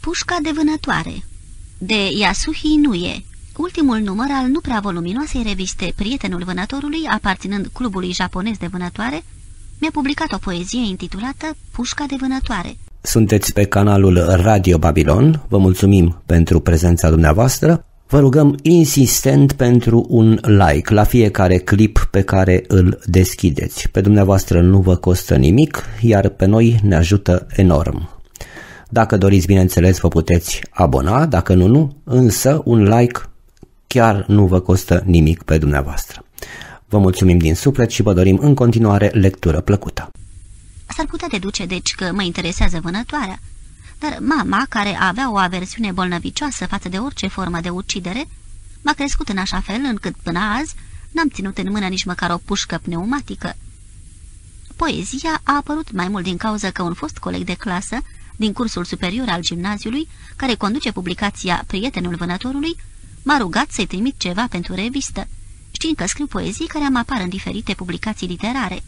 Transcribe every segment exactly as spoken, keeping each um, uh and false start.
Pușca de vânătoare de Yasuhi Nuie, ultimul număr al nu prea voluminoasei reviste Prietenul Vânătorului, aparținând clubului japonez de vânătoare, mi-a publicat o poezie intitulată Pușca de vânătoare. Sunteți pe canalul Radio Babilon, vă mulțumim pentru prezența dumneavoastră. Vă rugăm insistent pentru un like la fiecare clip pe care îl deschideți. Pe dumneavoastră nu vă costă nimic, iar pe noi ne ajută enorm. Dacă doriți, bineînțeles, vă puteți abona, dacă nu, nu, însă un like chiar nu vă costă nimic pe dumneavoastră. Vă mulțumim din suflet și vă dorim în continuare lectură plăcută. S-ar putea deduce, deci, că mă interesează vânătoarea, dar mama, care avea o aversiune bolnăvicioasă față de orice formă de ucidere, m-a crescut în așa fel încât până azi n-am ținut în mână nici măcar o pușcă pneumatică. Poezia a apărut mai mult din cauza că un fost coleg de clasă din cursul superior al gimnaziului, care conduce publicația Prietenul Vânătorului, m-a rugat să-i trimit ceva pentru revistă, știind că scriu poezii care am apar în diferite publicații literare.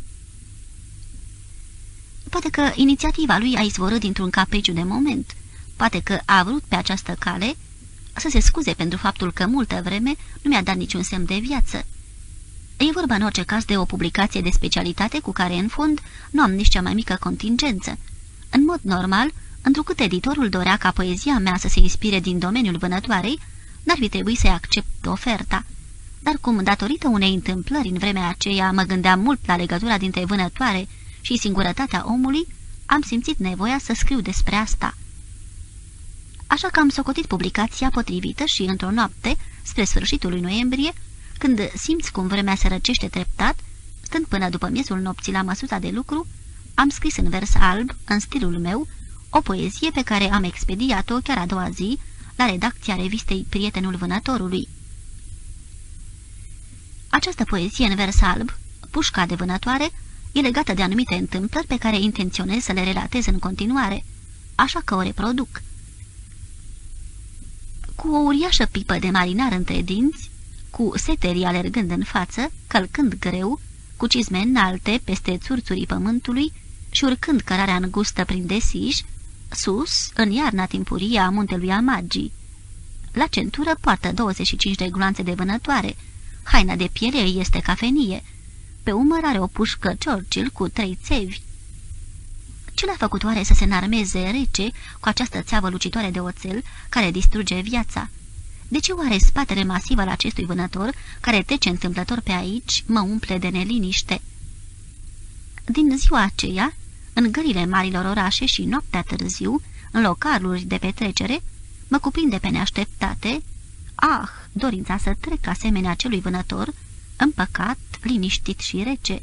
Poate că inițiativa lui a izvorât dintr-un capriciu de moment, poate că a vrut pe această cale să se scuze pentru faptul că multă vreme nu mi-a dat niciun semn de viață. E vorba în orice caz de o publicație de specialitate cu care, în fond, nu am nici cea mai mică contingență. În mod normal, întrucât editorul dorea ca poezia mea să se inspire din domeniul vânătoarei, n-ar fi trebuit să-i accept oferta. Dar cum, datorită unei întâmplări în vremea aceea, mă gândeam mult la legătura dintre vânătoare și singurătatea omului, am simțit nevoia să scriu despre asta. Așa că am socotit publicația potrivită și, într-o noapte, spre sfârșitul lui noiembrie, când simți cum vremea se răcește treptat, stând până după miezul nopții la măsuța de lucru, am scris în vers alb, în stilul meu, o poezie pe care am expediat-o chiar a doua zi la redacția revistei Prietenul Vânătorului. Această poezie în vers alb, Pușca de vânătoare, e legată de anumite întâmplări pe care intenționez să le relatez în continuare, așa că o reproduc. Cu o uriașă pipă de marinar între dinți, cu seterii alergând în față, călcând greu, cu cizme înalte peste țurțurii pământului și urcând cărarea îngustă prin desiș, sus, în iarna timpurie a muntelui Amagi. La centură poartă douăzeci și cinci de gloanțe de vânătoare, haina de piele este cafenie, pe umăr are o pușcă Churchill cu trei țevi. Ce l-a făcut oare să se înarmeze rece cu această țeavă lucitoare de oțel care distruge viața? De ce oare spatele masiv al acestui vânător, care trece întâmplător pe aici, mă umple de neliniște? Din ziua aceea, în gările marilor orașe și noaptea târziu, în localuri de petrecere, mă cuprinde pe neașteptate, ah, dorința să trec asemenea acelui vânător, împăcat, liniștit și rece.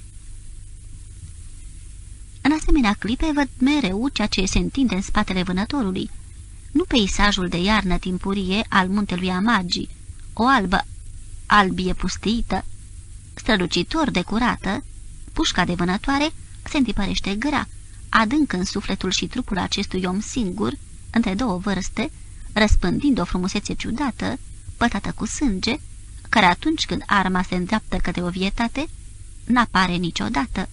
În asemenea clipe văd mereu ceea ce se întinde în spatele vânătorului, nu peisajul de iarnă timpurie al muntelui Amagi, o albă albie pustiită, strălucitor de curată, pușca de vânătoare se întipărește grea, adânc în sufletul și trupul acestui om singur, între două vârste, răspândind o frumusețe ciudată, pătată cu sânge, care atunci când arma se îndreaptă către o vietate, n-apare niciodată.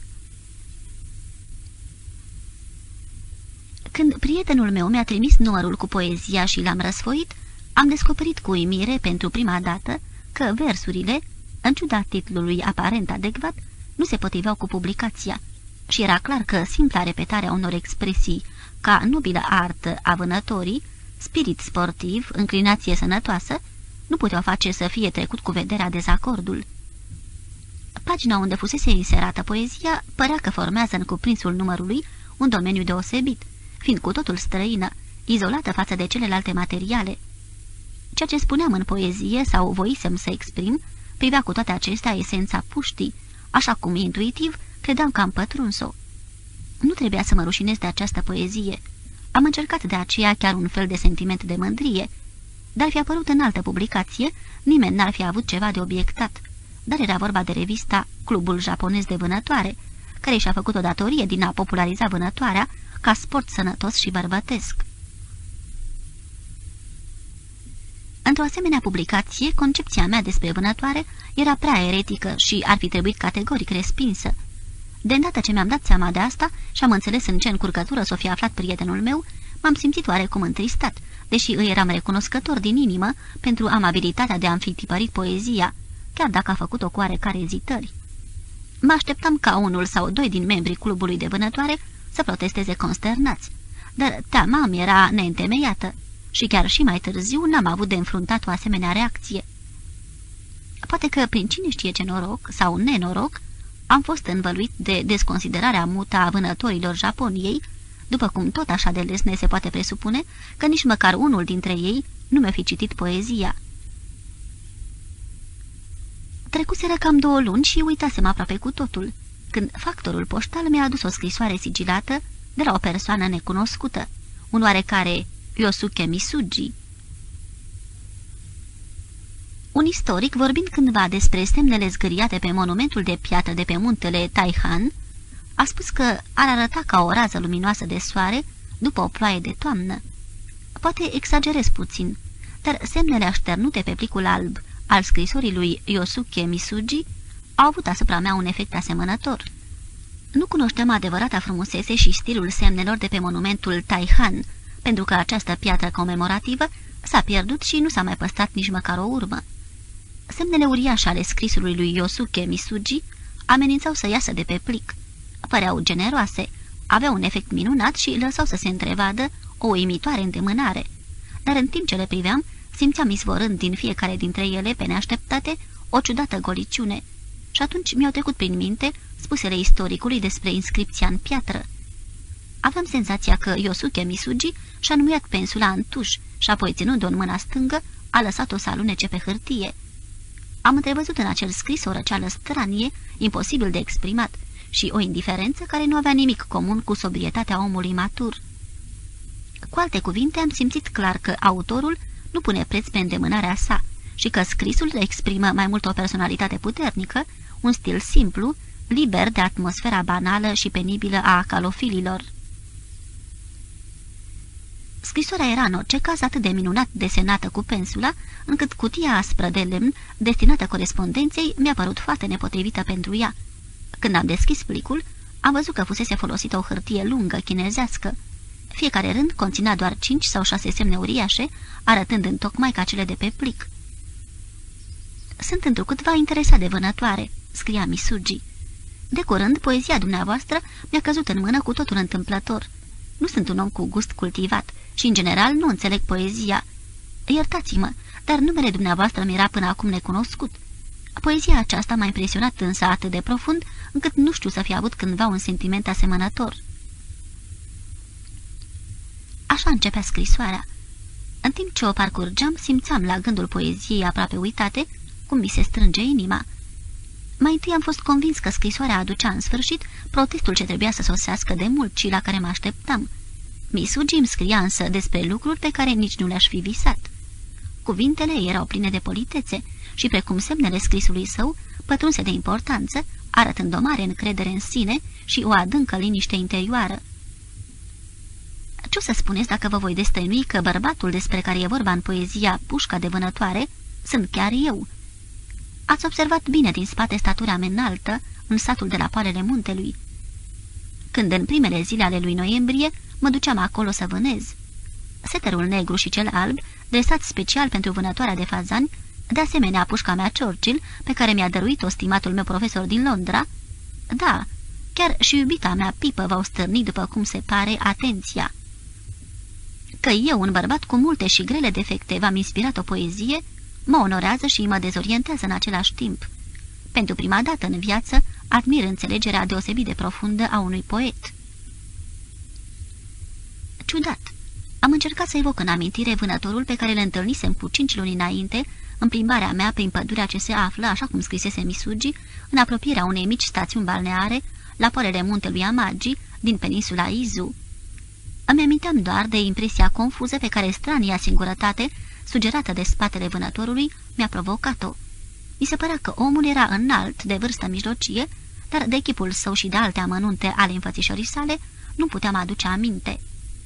Când prietenul meu mi-a trimis numărul cu poezia și l-am răsfoit, am descoperit cu uimire pentru prima dată că versurile, în ciuda titlului aparent adecvat, nu se potriveau cu publicația și era clar că simpla repetare a unor expresii ca nobilă artă a vânătorii, spirit sportiv, înclinație sănătoasă, nu puteau face să fie trecut cu vederea dezacordul. Pagina unde fusese inserată poezia părea că formează în cuprinsul numărului un domeniu deosebit, fiind cu totul străină, izolată față de celelalte materiale. Ceea ce spuneam în poezie sau voisem să exprim, privea cu toate acestea esența puștii, așa cum intuitiv credeam că am pătruns-o. Nu trebuia să mă rușinez de această poezie. Am încercat de aceea chiar un fel de sentiment de mândrie, dar fi apărut în altă publicație, nimeni n-ar fi avut ceva de obiectat, dar era vorba de revista Clubul Japonez de Vânătoare, care și-a făcut o datorie din a populariza vânătoarea ca sport sănătos și bărbătesc. Într-o asemenea publicație, concepția mea despre vânătoare era prea eretică și ar fi trebuit categoric respinsă. De îndată ce mi-am dat seama de asta și am înțeles în ce încurcătură s-o fi aflat prietenul meu, m-am simțit oarecum întristat, deși îi eram recunoscător din inimă pentru amabilitatea de a-mi fi tipărit poezia, chiar dacă a făcut-o cu oarecare ezitări. Mă așteptam ca unul sau doi din membrii clubului de vânătoare să protesteze consternați, dar teama mi era neîntemeiată și chiar și mai târziu n-am avut de înfruntat o asemenea reacție. Poate că prin cine știe ce noroc sau nenoroc am fost învăluit de desconsiderarea mută a vânătorilor Japoniei, după cum tot așa de lesne se poate presupune că nici măcar unul dintre ei nu mi-a fi citit poezia. Trecuseră cam două luni și uitasem aproape cu totul, când factorul poștal mi-a adus o scrisoare sigilată de la o persoană necunoscută, un oarecare Yosuke Misugi. Un istoric, vorbind cândva despre semnele zgâriate pe monumentul de piatră de pe muntele Taihan, a spus că ar arăta ca o rază luminoasă de soare după o ploaie de toamnă. Poate exagerez puțin, dar semnele așternute pe plicul alb al scrisorii lui Yosuke Misugi au avut asupra mea un efect asemănător. Nu cunoșteam adevărata frumusețe și stilul semnelor de pe monumentul Taihan, pentru că această piatră comemorativă s-a pierdut și nu s-a mai păstrat nici măcar o urmă. Semnele uriașe ale scrisului lui Yosuke Misugi amenințau să iasă de pe plic. Păreau generoase, aveau un efect minunat și lăsau să se întrevadă o uimitoare îndemânare. Dar în timp ce le priveam, simțeam izvorând din fiecare dintre ele, pe neașteptate, o ciudată goliciune. Și atunci mi-au trecut prin minte spusele istoricului despre inscripția în piatră. Aveam senzația că Yosuke Misugi și-a numiat pensula în tuș și apoi, ținând-o în mâna stângă, a lăsat-o să alunece pe hârtie. Am întrevăzut în acel scris o răceală stranie, imposibil de exprimat, și o indiferență care nu avea nimic comun cu sobrietatea omului matur. Cu alte cuvinte, am simțit clar că autorul nu pune preț pe îndemânarea sa și că scrisul exprimă mai mult o personalitate puternică, un stil simplu, liber de atmosfera banală și penibilă a calofililor. Scrisoarea era în orice caz atât de minunat desenată cu pensula, încât cutia aspră de lemn, destinată corespondenței, mi-a părut foarte nepotrivită pentru ea. Când am deschis plicul, am văzut că fusese folosită o hârtie lungă, chinezească. Fiecare rând conținea doar cinci sau șase semne uriașe, arătând întocmai ca cele de pe plic. Sunt întrucâtva interesat de vânătoare, scria Misugi. De curând, poezia dumneavoastră mi-a căzut în mână cu totul întâmplător. Nu sunt un om cu gust cultivat și, în general, nu înțeleg poezia. Iertați-mă, dar numele dumneavoastră mi era până acum necunoscut. Poezia aceasta m-a impresionat însă atât de profund, încât nu știu să fi avut cândva un sentiment asemănător. Așa începea scrisoarea. În timp ce o parcurgeam, simțeam la gândul poeziei aproape uitate cum mi se strânge inima. Mai întâi am fost convins că scrisoarea aducea în sfârșit protestul ce trebuia să sosească de mult și la care mă așteptam. Misugi îmi scria însă despre lucruri pe care nici nu le-aș fi visat. Cuvintele erau pline de politețe și, precum semnele scrisului său, pătrunse de importanță, arătând o mare încredere în sine și o adâncă liniște interioară. Ce o să spuneți dacă vă voi destăinui că bărbatul despre care e vorba în poezia Pușca de vânătoare sunt chiar eu? Ați observat bine din spate statura mea înaltă în satul de la poalele muntelui. Când în primele zile ale lui noiembrie mă duceam acolo să vânez. Seterul negru și cel alb, dresat special pentru vânătoarea de fazani, de asemenea pușca mea Churchill, pe care mi-a dăruit-o stimatul meu profesor din Londra, da, chiar și iubita mea Pipă v-au stârnit, după cum se pare, atenția. Că eu, un bărbat cu multe și grele defecte, v-am inspirat o poezie, mă onorează și mă dezorientează în același timp. Pentru prima dată în viață, admir înțelegerea deosebit de profundă a unui poet. Ciudat. Am încercat să evoc în amintire vânătorul pe care îl întâlnisem cu cinci luni înainte, în plimbarea mea prin pădurea ce se află, așa cum scrisese Misugi, în apropierea unei mici stațiuni balneare, la poalele muntelui Amagi, din peninsula Izu. Îmi aminteam doar de impresia confuză pe care strania singurătate, sugerată de spatele vânătorului, mi-a provocat-o. Mi se părea că omul era înalt, de vârstă mijlocie, dar de chipul său și de alte amănunte ale înfățișării sale nu puteam aduce aminte.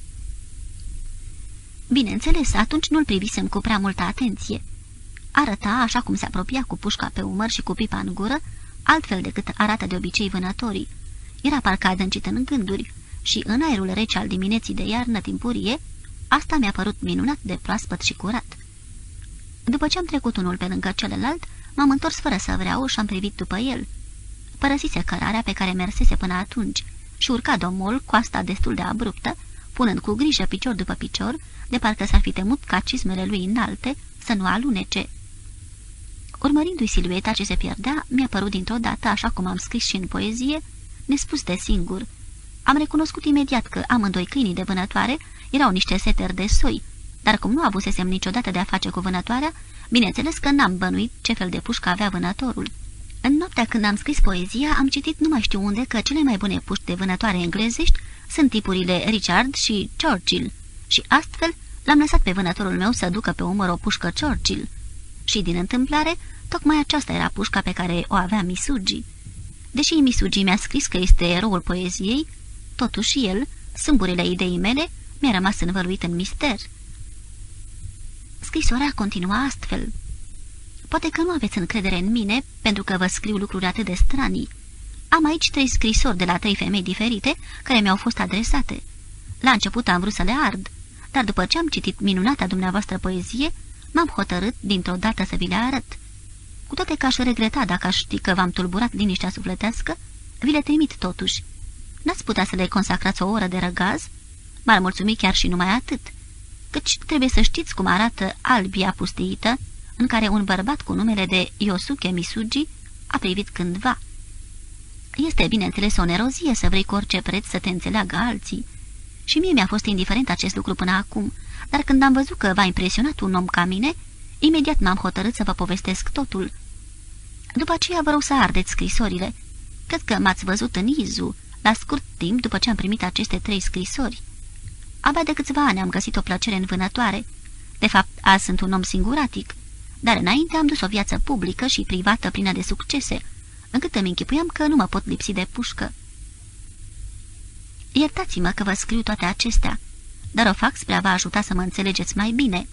Bineînțeles, atunci nu-l privisem cu prea multă atenție. Arăta, așa cum se apropia cu pușca pe umăr și cu pipa în gură, altfel decât arată de obicei vânătorii. Era parcă adâncit în gânduri și, în aerul rece al dimineții de iarnă timpurie, Asta mi-a părut minunat de proaspăt și curat. După ce am trecut unul pe lângă celălalt, m-am întors fără să vreau și am privit după el. Părăsise cărarea pe care mersese până atunci și urca domol coasta destul de abruptă, punând cu grijă picior după picior, de parcă s-ar fi temut ca cizmele lui înalte să nu alunece. Urmărindu-i silueta ce se pierdea, mi-a părut dintr-o dată, așa cum am scris și în poezie, nespus de singur. Am recunoscut imediat că amândoi câinii de vânătoare erau niște seteri de soi, dar cum nu avusesem niciodată de a face cu vânătoarea, bineînțeles că n-am bănuit ce fel de pușcă avea vânătorul. În noaptea când am scris poezia, am citit nu mai știu unde că cele mai bune puști de vânătoare englezești sunt tipurile Richard și Churchill și astfel l-am lăsat pe vânătorul meu să ducă pe umăr o pușcă Churchill. Și din întâmplare, tocmai aceasta era pușca pe care o avea Misugi. Deși Misugi mi-a scris că este eroul poeziei, totuși el, sâmburile ideii mele, mi-a rămas învăluit în mister. Scrisoarea continua astfel. Poate că nu aveți încredere în mine, pentru că vă scriu lucruri atât de stranii. Am aici trei scrisori de la trei femei diferite care mi-au fost adresate. La început am vrut să le ard, dar după ce am citit minunata dumneavoastră poezie, m-am hotărât dintr-o dată să vi le arăt. Cu toate că aș regreta dacă aș ști că v-am tulburat liniștea sufletească, vi le trimit totuși. N-ați putea să le consacrați o oră de răgaz? M-ar mulțumi chiar și numai atât, căci trebuie să știți cum arată albia pustiită, în care un bărbat cu numele de Yosuke Misugi a privit cândva. Este, bineînțeles, o nerozie să vrei cu orice preț să te înțeleagă alții. Și mie mi-a fost indiferent acest lucru până acum, dar când am văzut că v-a impresionat un om ca mine, imediat m-am hotărât să vă povestesc totul. După aceea vă rog să ardeți scrisorile. Cred că m-ați văzut în Izu, la scurt timp după ce am primit aceste trei scrisori. Abia de câțiva ani am găsit o plăcere în vânătoare. De fapt, azi sunt un om singuratic, dar înainte am dus o viață publică și privată plină de succese, încât îmi închipuiam că nu mă pot lipsi de pușcă. Iertați-mă că vă scriu toate acestea, dar o fac spre a vă ajuta să mă înțelegeți mai bine.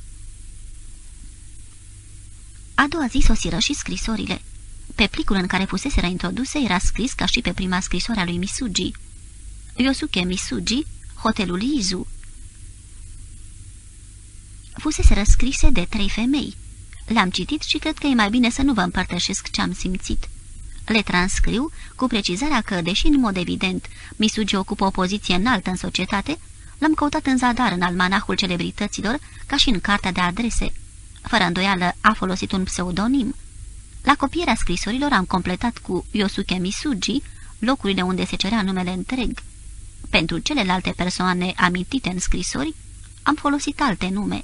A doua zi sosiră și scrisorile. Pe plicul în care fuseseră introduse era scris ca și pe prima scrisoare a lui Misugi. Yosuke Misugi, hotelul Izu. Fuseseră scrise de trei femei. Le-am citit și cred că e mai bine să nu vă împărtășesc ce am simțit. Le transcriu cu precizarea că, deși în mod evident Misugi ocupă o poziție înaltă în societate, l-am căutat în zadar în almanahul celebrităților ca și în cartea de adrese. Fără îndoială a folosit un pseudonim. La copierea scrisorilor am completat cu Yosuke Misugi locurile unde se cerea numele întreg. Pentru celelalte persoane amintite în scrisori, am folosit alte nume.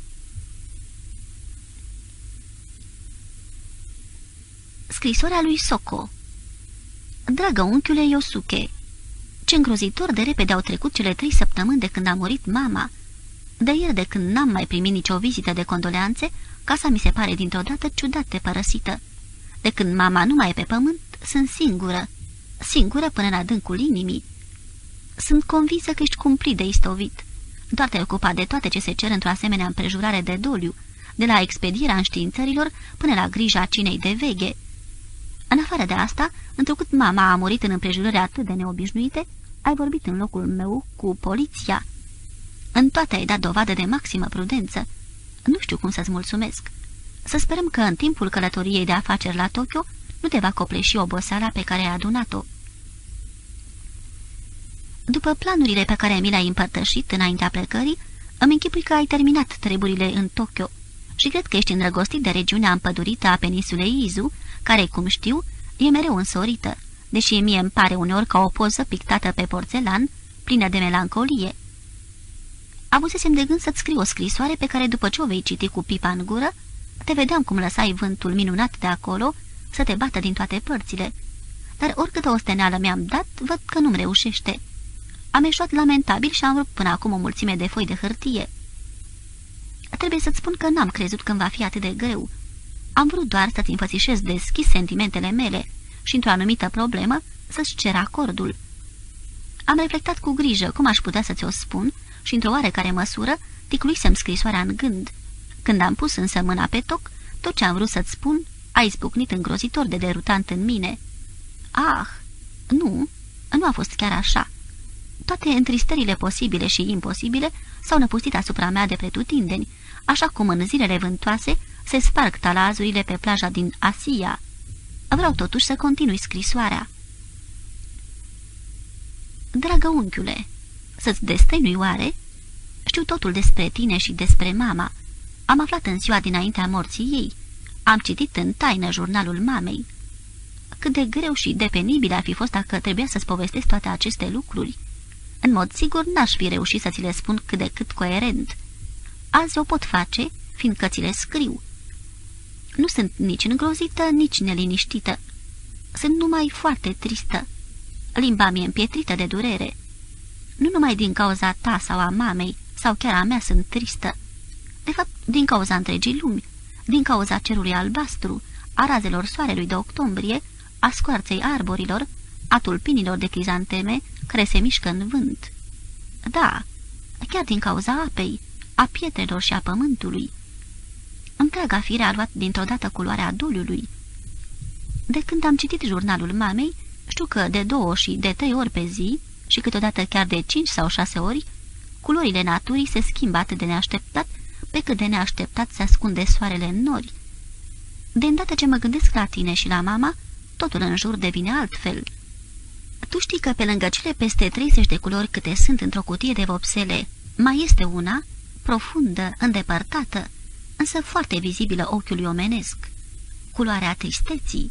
Scrisoarea lui Soko. Dragă unchiule Yosuke, ce îngrozitor de repede au trecut cele trei săptămâni de când a murit mama. De ieri de când n-am mai primit nicio vizită de condoleanțe, casa mi se pare dintr-o dată ciudat de părăsită. De când mama nu mai e pe pământ, sunt singură. Singură până în adâncul inimii. Sunt convinsă că ești cumplit de istovit. Doar te-ai ocupat de toate ce se cer într-o asemenea împrejurare de doliu, de la expedierea înștiințărilor până la grija cinei de veghe. În afară de asta, întrucât mama a murit în împrejurări atât de neobișnuite, ai vorbit în locul meu cu poliția. În toate ai dat dovadă de maximă prudență. Nu știu cum să-ți mulțumesc. Să sperăm că în timpul călătoriei de afaceri la Tokyo nu te va copleși oboseala pe care ai adunat-o. După planurile pe care mi le-ai împărtășit înaintea plecării, îmi închipui că ai terminat treburile în Tokyo și cred că ești îndrăgostit de regiunea împădurită a peninsulei Izu, care, cum știu, e mereu însorită, deși mie îmi pare uneori ca o poză pictată pe porțelan, plină de melancolie. Avusesem de gând să-ți scriu o scrisoare pe care, după ce o vei citi cu pipa în gură, te vedeam cum lăsai vântul minunat de acolo să te bată din toate părțile. Dar oricâtă osteneală mi-am dat, văd că nu-mi reușește. Am eșuat lamentabil și am rupt până acum o mulțime de foi de hârtie. Trebuie să-ți spun că n-am crezut când va fi atât de greu. Am vrut doar să-ți înfățișez deschis sentimentele mele și, într-o anumită problemă, să-ți cer acordul. Am reflectat cu grijă cum aș putea să-ți o spun și, într-o oarecare măsură, ticluisem scrisoarea în gând. Când am pus însă mâna pe toc, tot ce am vrut să-ți spun a izbucnit îngrozitor de derutant în mine. Ah, nu, nu a fost chiar așa. Toate întristările posibile și imposibile s-au năpustit asupra mea de pretutindeni, așa cum în zilele vântoase se sparg talazurile pe plaja din Asia. Vreau totuși să continui scrisoarea. Dragă unchiule, să-ți destăinui oare? Știu totul despre tine și despre mama. Am aflat în ziua dinaintea morții ei. Am citit în taină jurnalul mamei. Cât de greu și de penibil ar fi fost dacă trebuia să-ți povestesc toate aceste lucruri. În mod sigur n-aș fi reușit să ți le spun cât de cât coerent. Azi o pot face, fiindcă ți le scriu. Nu sunt nici îngrozită, nici neliniștită. Sunt numai foarte tristă. Limba mi-e împietrită de durere. Nu numai din cauza ta sau a mamei, sau chiar a mea sunt tristă. De fapt, din cauza întregii lumi, din cauza cerului albastru, a razelor soarelui de octombrie, a scoarței arborilor, a tulpinilor de crizanteme care se mișcă în vânt. Da, chiar din cauza apei, a pietrelor și a pământului. Întreaga fire a luat dintr-o dată culoarea doliului. De când am citit jurnalul mamei, știu că de două și de trei ori pe zi, și câteodată chiar de cinci sau șase ori, culorile naturii se schimbă atât de neașteptat, pe cât de neașteptat se ascunde soarele în nori. De îndată ce mă gândesc la tine și la mama, totul în jur devine altfel. Tu știi că pe lângă cele peste treizeci de culori câte sunt într-o cutie de vopsele, mai este una, profundă, îndepărtată, însă foarte vizibilă ochiului omenesc, culoarea tristeții.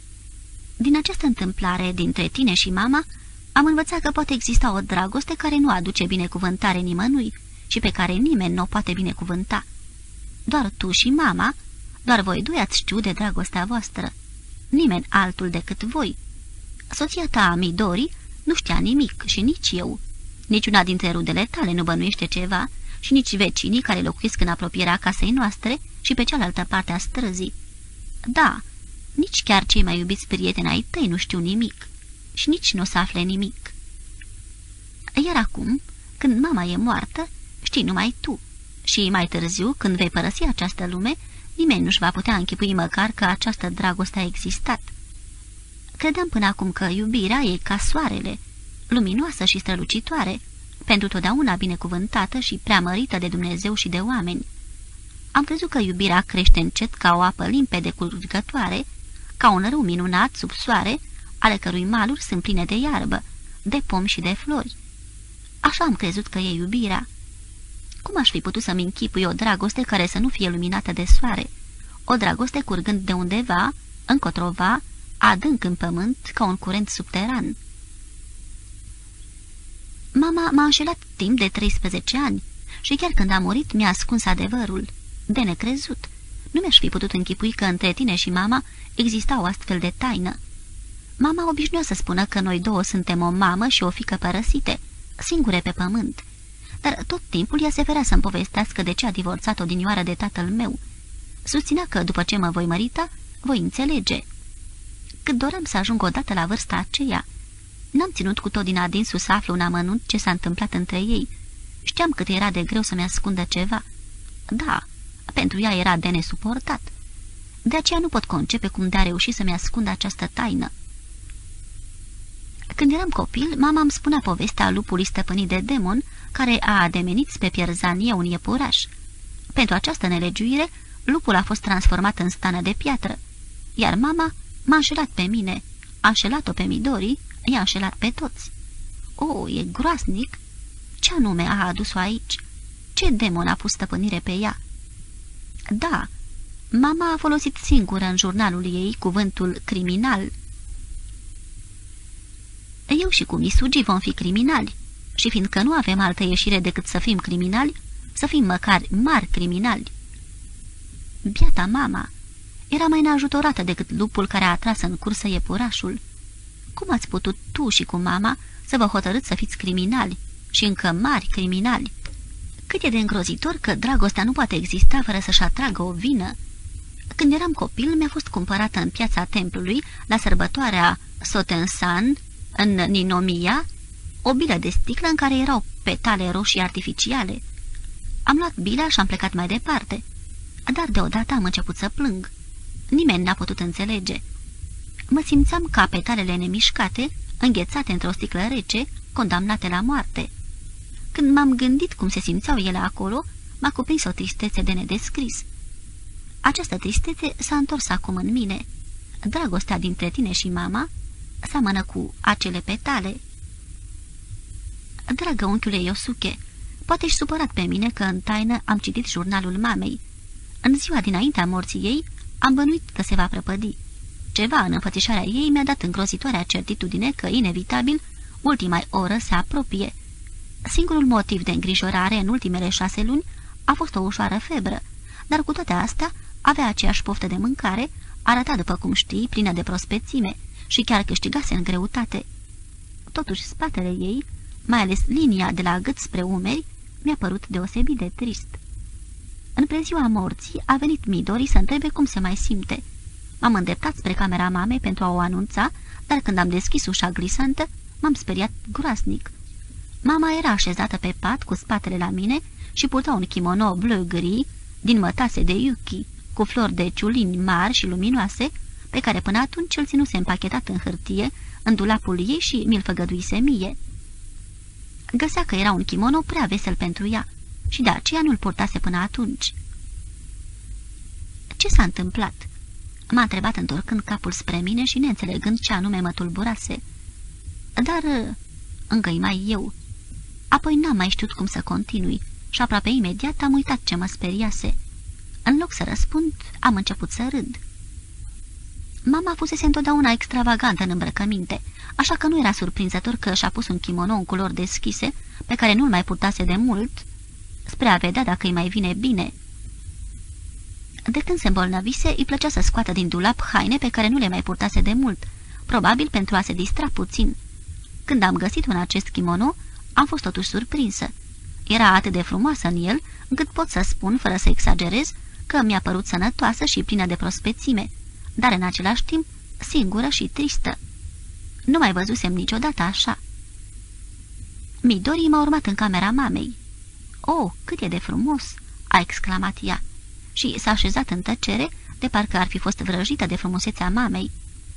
Din această întâmplare dintre tine și mama, am învățat că poate exista o dragoste care nu aduce binecuvântare nimănui și pe care nimeni nu o poate binecuvânta. Doar tu și mama, doar voi doi ați știut de dragostea voastră. Nimeni altul decât voi. Soția ta, Midori, nu știa nimic și nici eu. Niciuna dintre rudele tale nu bănuiește ceva și nici vecinii care locuiesc în apropierea casei noastre și pe cealaltă parte a străzii. Da, nici chiar cei mai iubiți prieteni ai tăi nu știu nimic și nici nu o să afle nimic. Iar acum, când mama e moartă, știi numai tu. Și mai târziu, când vei părăsi această lume, nimeni nu-și va putea închipui măcar că această dragoste a existat. Credeam până acum că iubirea e ca soarele, luminoasă și strălucitoare, pentru totdeauna binecuvântată și preamărită de Dumnezeu și de oameni. Am crezut că iubirea crește încet ca o apă limpede curgătoare, ca un râu minunat sub soare, ale cărui maluri sunt pline de iarbă, de pomi și de flori. Așa am crezut că e iubirea. Cum aș fi putut să-mi închipui o dragoste care să nu fie luminată de soare, o dragoste curgând de undeva, încotrova, adânc în pământ, ca un curent subteran? Mama m-a înșelat timp de treisprezece ani și chiar când a murit mi-a ascuns adevărul. De necrezut. Nu mi-aș fi putut închipui că între tine și mama exista o astfel de taină. Mama obișnuia să spună că noi două suntem o mamă și o fiică părăsite, singure pe pământ. Dar tot timpul ea se ferea să-mi povestească de ce a divorțat odinioară de tatăl meu. Susținea că după ce mă voi mărita, voi înțelege. Cât doream să ajung odată la vârsta aceea, n-am ținut cu tot din adinsul să aflu un amănunt ce s-a întâmplat între ei. Știam cât era de greu să-mi ascundă ceva. Da, pentru ea era de nesuportat. De aceea nu pot concepe cum de-a reușit să-mi ascundă această taină. Când eram copil, mama îmi spunea povestea lupului stăpânit de demon, care a ademenit pe pierzanie un iepuraș. Pentru această nelegiuire, lupul a fost transformat în stană de piatră, iar mama m-a înșelat pe mine, a înșelat-o pe Midori, i-a înșelat pe toți. O, e groasnic! Ce anume a adus-o aici? Ce demon a pus stăpânire pe ea? Da, mama a folosit singură în jurnalul ei cuvântul criminal. Eu și cu Misugi vom fi criminali și fiindcă nu avem altă ieșire decât să fim criminali, să fim măcar mari criminali. Biata mama era mai neajutorată decât lupul care a atras în cursă iepurașul. Cum ați putut tu și cu mama să vă hotărâți să fiți criminali și încă mari criminali? Cât e de îngrozitor că dragostea nu poate exista fără să-și atragă o vină. Când eram copil, mi-a fost cumpărată în piața templului, la sărbătoarea Sotensan, în Ninomiya, o bilă de sticlă în care erau petale roșii artificiale. Am luat bila și am plecat mai departe, dar deodată am început să plâng. Nimeni n-a putut înțelege. Mă simțeam ca petalele nemișcate, înghețate într-o sticlă rece, condamnate la moarte. Când m-am gândit cum se simțeau ele acolo, m-a cuprins o tristețe de nedescris. Această tristețe s-a întors acum în mine. Dragostea dintre tine și mama seamănă cu acele petale. Dragă unchiule Yosuke, poate ești supărat pe mine că în taină am citit jurnalul mamei. În ziua dinaintea morții ei am bănuit că se va prăpădi. Ceva în înfățișarea ei mi-a dat îngrozitoarea certitudine că, inevitabil, ultima oră se apropie. Singurul motiv de îngrijorare în ultimele șase luni a fost o ușoară febră, dar cu toate astea avea aceeași poftă de mâncare, arăta, după cum știi, plină de prospețime și chiar câștigase în greutate. Totuși, spatele ei, mai ales linia de la gât spre umeri, mi-a părut deosebit de trist. În preziua morții a venit Midori să întrebe cum se mai simte. M-am îndreptat spre camera mamei pentru a o anunța, dar când am deschis ușa glisantă, m-am speriat groasnic. Mama era așezată pe pat cu spatele la mine și purta un kimono bleu-gri din mătase de yuki, cu flori de ciulini mari și luminoase, pe care până atunci îl ținuse împachetat în hârtie, în dulapul ei și mi-l făgăduise mie. Găsea că era un kimono prea vesel pentru ea și de aceea nu-l purtase până atunci. Ce s-a întâmplat? M-a întrebat întorcând capul spre mine și neînțelegând ce anume mă tulburase. Dar, îngăimai eu, apoi n-am mai știut cum să continui și aproape imediat am uitat ce mă speriase. În loc să răspund, am început să râd. Mama fusese întotdeauna extravagantă în îmbrăcăminte, așa că nu era surprinzător că și-a pus un kimono în culori deschise, pe care nu-l mai purtase de mult, spre a vedea dacă îi mai vine bine. De când se îmbolnăvise, îi plăcea să scoată din dulap haine pe care nu le mai purtase de mult, probabil pentru a se distra puțin. Când am găsit un acest kimono, am fost totuși surprinsă. Era atât de frumoasă în el, încât pot să spun, fără să exagerez, că mi-a părut sănătoasă și plină de prospețime, dar în același timp singură și tristă. Nu mai văzusem niciodată așa. Midori m-a urmat în camera mamei. "Oh, cât e de frumos!" a exclamat ea și s-a așezat în tăcere, de parcă ar fi fost vrăjită de frumusețea mamei.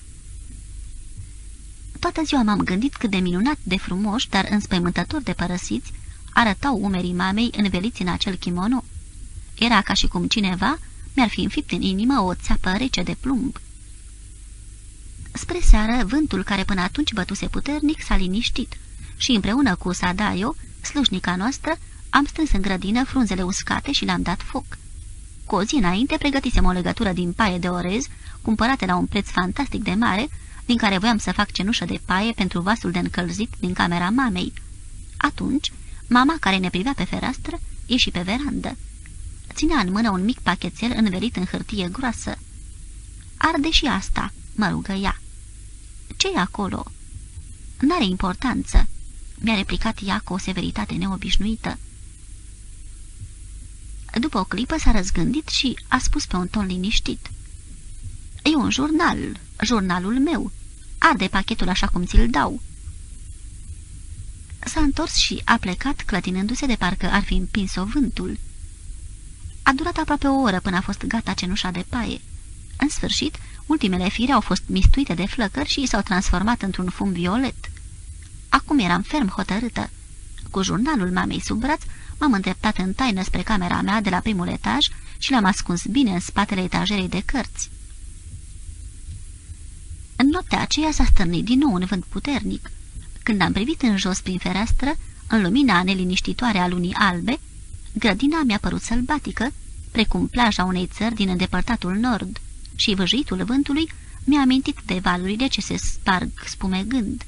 Toată ziua m-am gândit cât de minunat de frumoși, dar înspăimântător de părăsiți, arătau umerii mamei înveliți în acel kimono. Era ca și cum cineva mi-ar fi înfipt în inimă o țeapă rece de plumb. Spre seară, vântul care până atunci bătuse puternic s-a liniștit și împreună cu Sadayo, slujnica noastră, am strâns în grădină frunzele uscate și le-am dat foc. Cu o zi înainte pregătisem o legătură din paie de orez, cumpărate la un preț fantastic de mare, din care voiam să fac cenușă de paie pentru vasul de încălzit din camera mamei. Atunci, mama, care ne privea pe fereastră, ieși pe verandă. Ținea în mână un mic pachetel învelit în hârtie groasă. "Arde și asta," mă rugă ea. "Ce-i acolo?" "N-are importanță," mi-a replicat ea cu o severitate neobișnuită. După o clipă s-a răzgândit și a spus pe un ton liniștit: "E un jurnal, jurnalul meu. Arde pachetul așa cum ți-l dau." S-a întors și a plecat, clătinându-se de parcă ar fi împins-o vântul. A durat aproape o oră până a fost gata cenușa de paie. În sfârșit, ultimele fire au fost mistuite de flăcări și s-au transformat într-un fum violet. Acum eram ferm hotărâtă. Cu jurnalul mamei sub braț, m-am îndreptat în taină spre camera mea de la primul etaj și l-am ascuns bine în spatele etajerei de cărți. În noaptea aceea s-a stârnit din nou un vânt puternic. Când am privit în jos prin fereastră, în lumina neliniștitoare a lunii albe, grădina mi-a părut sălbatică, precum plaja unei țări din îndepărtatul nord, și vâjitul vântului mi-a amintit de valurile ce se sparg spumegând.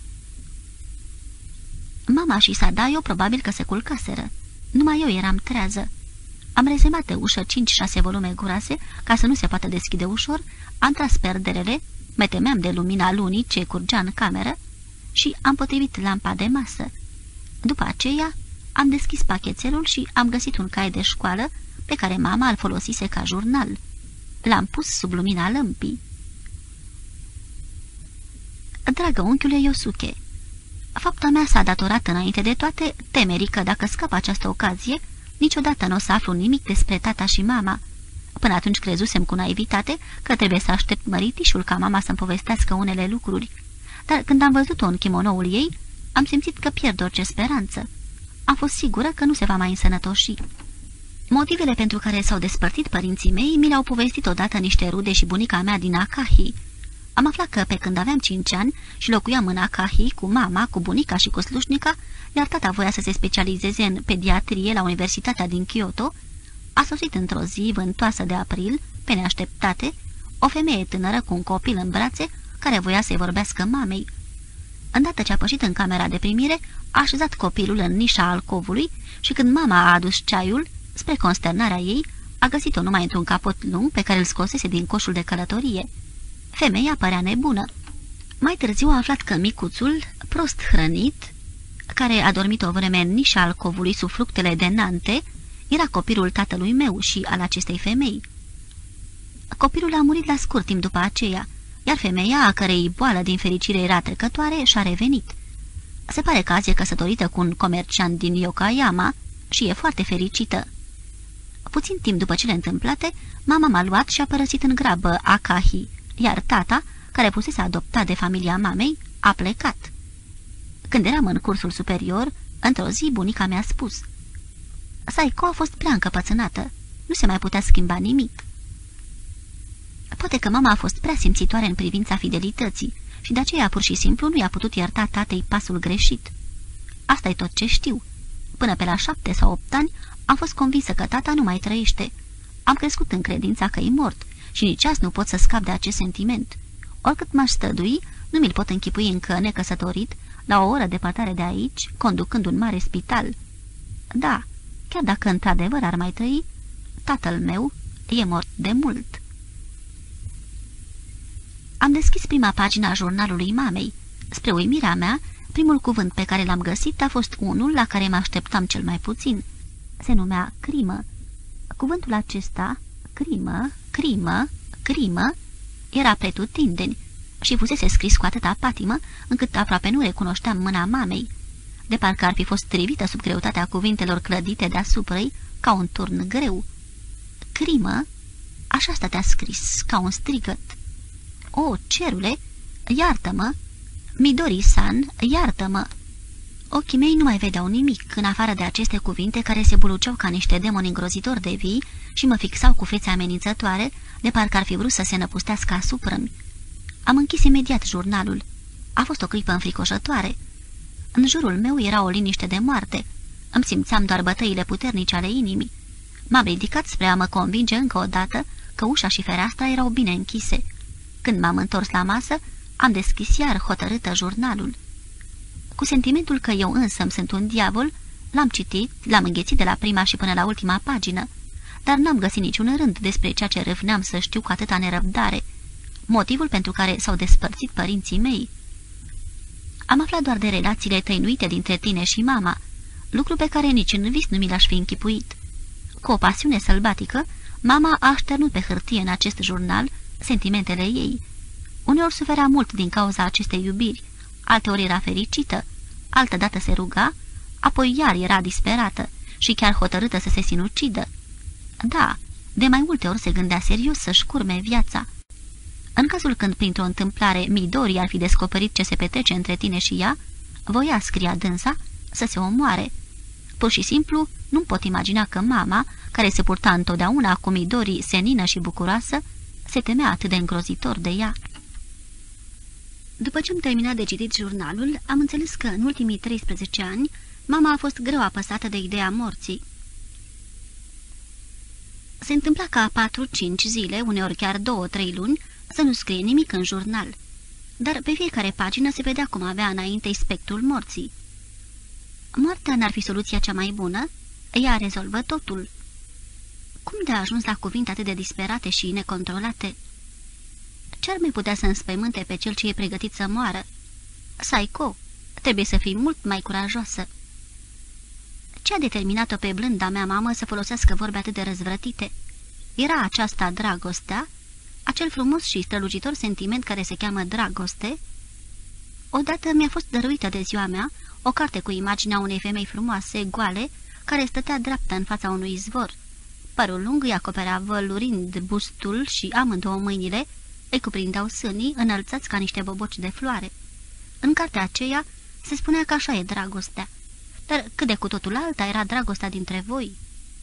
Mama și Sadayo probabil că se culcaseră. Numai eu eram trează. Am rezemat de ușă cinci-șase volume groase, ca să nu se poată deschide ușor, am tras perderele, mă temeam de lumina lunii ce curgea în cameră și am potrivit lampa de masă. După aceea am deschis pachetelul și am găsit un cai de școală pe care mama îl folosise ca jurnal. L-am pus sub lumina lămpii. Dragă unchiule Yosuke, fapta mea s-a datorat înainte de toate temerii că dacă scap această ocazie, niciodată nu o să aflu nimic despre tata și mama. Până atunci crezusem cu naivitate că trebuie să aștept măritișul ca mama să-mi povestească unele lucruri, dar când am văzut-o în kimonoul ei, Am simțit că pierd orice speranță. Am fost sigură că nu se va mai însănătoși. Motivele pentru care s-au despărțit părinții mei mi le-au povestit odată niște rude și bunica mea din Akahi. Am aflat că pe când aveam cinci ani și locuiam în Akahi cu mama, cu bunica și cu slușnica, iar tata voia să se specializeze în pediatrie la Universitatea din Kyoto, a sosit într-o zi vântoasă de april, pe neașteptate, o femeie tânără cu un copil în brațe, care voia să-i vorbească mamei. Îndată ce a pășit în camera de primire, a așezat copilul în nișa alcovului și când mama a adus ceaiul, spre consternarea ei, a găsit-o numai într-un capot lung pe care îl scosese din coșul de călătorie. Femeia părea nebună. Mai târziu a aflat că micuțul, prost hrănit, care a dormit o vreme în nișa alcovului sub fructele de nante, era copilul tatălui meu și al acestei femei. Copilul a murit la scurt timp după aceea, iar femeia, a cărei boală din fericire era trecătoare, și-a revenit. Se pare că azi e căsătorită cu un comerciant din Yokohama și e foarte fericită. Puțin timp după cele întâmplate, mama m-a luat și a părăsit în grabă Akahi, iar tata, care pusese adoptat de familia mamei, a plecat. Când eram în cursul superior, într-o zi bunica mi-a spus: Saiko a fost prea încăpățânată, nu se mai putea schimba nimic. Poate că mama a fost prea simțitoare în privința fidelității și de aceea pur și simplu nu i-a putut ierta tatei pasul greșit. Asta e tot ce știu. Până pe la șapte sau opt ani am fost convinsă că tata nu mai trăiește. Am crescut în credința că e mort și nici azi nu pot să scap de acest sentiment. Oricât m-aș stădui, nu mi-l pot închipui încă necăsătorit, la o oră departare de aici, conducând un mare spital. Da, chiar dacă într-adevăr ar mai trăi, tatăl meu e mort de mult. Am deschis prima pagină a jurnalului mamei. Spre uimirea mea, primul cuvânt pe care l-am găsit a fost unul la care mă așteptam cel mai puțin. Se numea crimă. Cuvântul acesta, crimă, crimă, crimă, era pretutindeni și fusese scris cu atâta patimă, încât aproape nu recunoșteam mâna mamei. De parcă ar fi fost trivită sub greutatea cuvintelor clădite deasupra-i ca un turn greu. Crimă, așa stătea scris, ca un strigăt. O, cerule, iartă-mă! Midori-san, iartă-mă! Ochii mei nu mai vedeau nimic, în afară de aceste cuvinte care se buluceau ca niște demoni îngrozitori de vii și mă fixau cu fețe amenințătoare, de parcă ar fi vrut să se năpustească asupra-mi. Am închis imediat jurnalul. A fost o clipă înfricoșătoare. În jurul meu era o liniște de moarte. Îmi simțeam doar bătăile puternice ale inimii. M-am ridicat spre a mă convinge încă o dată că ușa și fereastra erau bine închise. Când m-am întors la masă, am deschis iar hotărâtă jurnalul. Cu sentimentul că eu însă sunt un diavol, l-am citit, l-am înghețit de la prima și până la ultima pagină, dar n-am găsit niciun rând despre ceea ce râvneam să știu cu atâta nerăbdare, motivul pentru care s-au despărțit părinții mei. Am aflat doar de relațiile tăinuite dintre tine și mama, lucru pe care nici în vis nu mi l-aș fi închipuit. Cu o pasiune sălbatică, mama a așternut pe hârtie în acest jurnal sentimentele ei. Uneori suferea mult din cauza acestei iubiri, alteori era fericită, altădată se ruga, apoi iar era disperată și chiar hotărâtă să se sinucidă. Da, de mai multe ori se gândea serios să-și curme viața. În cazul când, printr-o întâmplare, Midori ar fi descoperit ce se petrece între tine și ea, voia, scria dânsa, să se omoare. Pur și simplu, nu pot imagina că mama, care se purta întotdeauna cu Midori senină și bucuroasă, se temea atât de îngrozitor de ea. După ce am terminat de citit jurnalul, am înțeles că în ultimii treisprezece ani mama a fost greu apăsată de ideea morții. Se întâmpla ca patru-cinci zile, uneori chiar două-trei luni, să nu scrie nimic în jurnal, dar pe fiecare pagină se vedea cum avea înainte spectrul morții. Moartea n-ar fi soluția cea mai bună, ea rezolvă totul. Cum de a ajuns la cuvinte atât de disperate și necontrolate? Ce-ar mai putea să înspăimânte pe cel ce e pregătit să moară? Saiko, trebuie să fii mult mai curajoasă. Ce a determinat-o pe blânda mea mamă să folosească vorbe atât de răzvrătite? Era aceasta dragostea? Acel frumos și strălucitor sentiment care se cheamă dragoste? Odată mi-a fost dăruită de ziua mea o carte cu imaginea unei femei frumoase, goale, care stătea dreaptă în fața unui izvor. Părul lung îi acoperea vălurind bustul și amândouă mâinile îi cuprindeau sânii înălțați ca niște boboci de floare. În cartea aceea Se spunea că așa e dragostea. Dar cât de cu totul alta era dragostea dintre voi.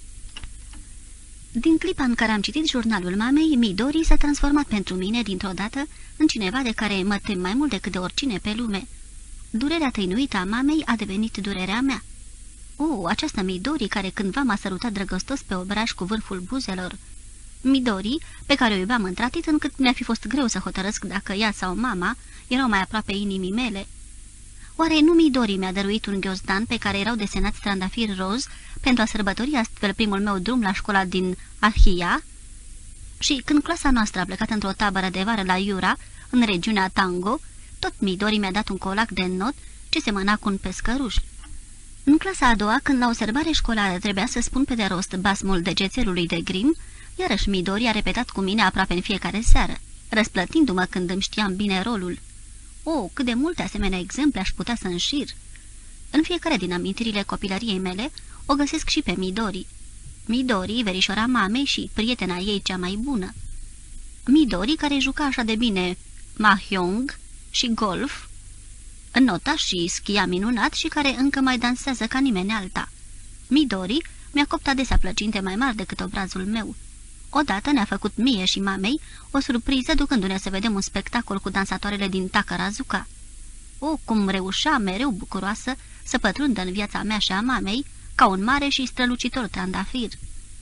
Din clipa în care am citit jurnalul mamei, Midori s-a transformat pentru mine dintr-o dată în cineva de care mă tem mai mult decât de oricine pe lume. Durerea tăinuită a mamei a devenit durerea mea. O, această Midori care cândva m-a sărutat drăgostos pe obraj cu vârful buzelor. Midori, pe care o iubeam într-atât încât mi-a fi fost greu să hotărăsc dacă ea sau mama erau mai aproape inimii mele. Oare nu Midori mi-a dăruit un ghiozdan pe care erau desenați trandafiri roz pentru a sărbători astfel primul meu drum la școala din Ahia? Și când clasa noastră a plecat într-o tabără de vară la Iura, în regiunea Tango, tot Midori mi-a dat un colac de not ce semăna cu un pescăruș. În clasa a doua, când la observare școlară trebuia să spun pe de rost basmul degețelului de Grimm, iarăși Midori a repetat cu mine aproape în fiecare seară, răsplătindu-mă când îmi știam bine rolul. O, cât de multe asemenea exemple aș putea să înșir! În fiecare din amintirile copilăriei mele o găsesc și pe Midori. Midori, verișoara mamei și prietena ei cea mai bună. Midori, care juca așa de bine mahjong și golf, înnota și schia minunat și care încă mai dansează ca nimeni alta. Midori mi-a copt adesea plăcinte mai mari decât obrazul meu. Odată ne-a făcut mie și mamei o surpriză ducându-ne să vedem un spectacol cu dansatoarele din Takarazuka. O, cum reușea, mereu bucuroasă, să pătrundă în viața mea și a mamei, ca un mare și strălucitor trandafir.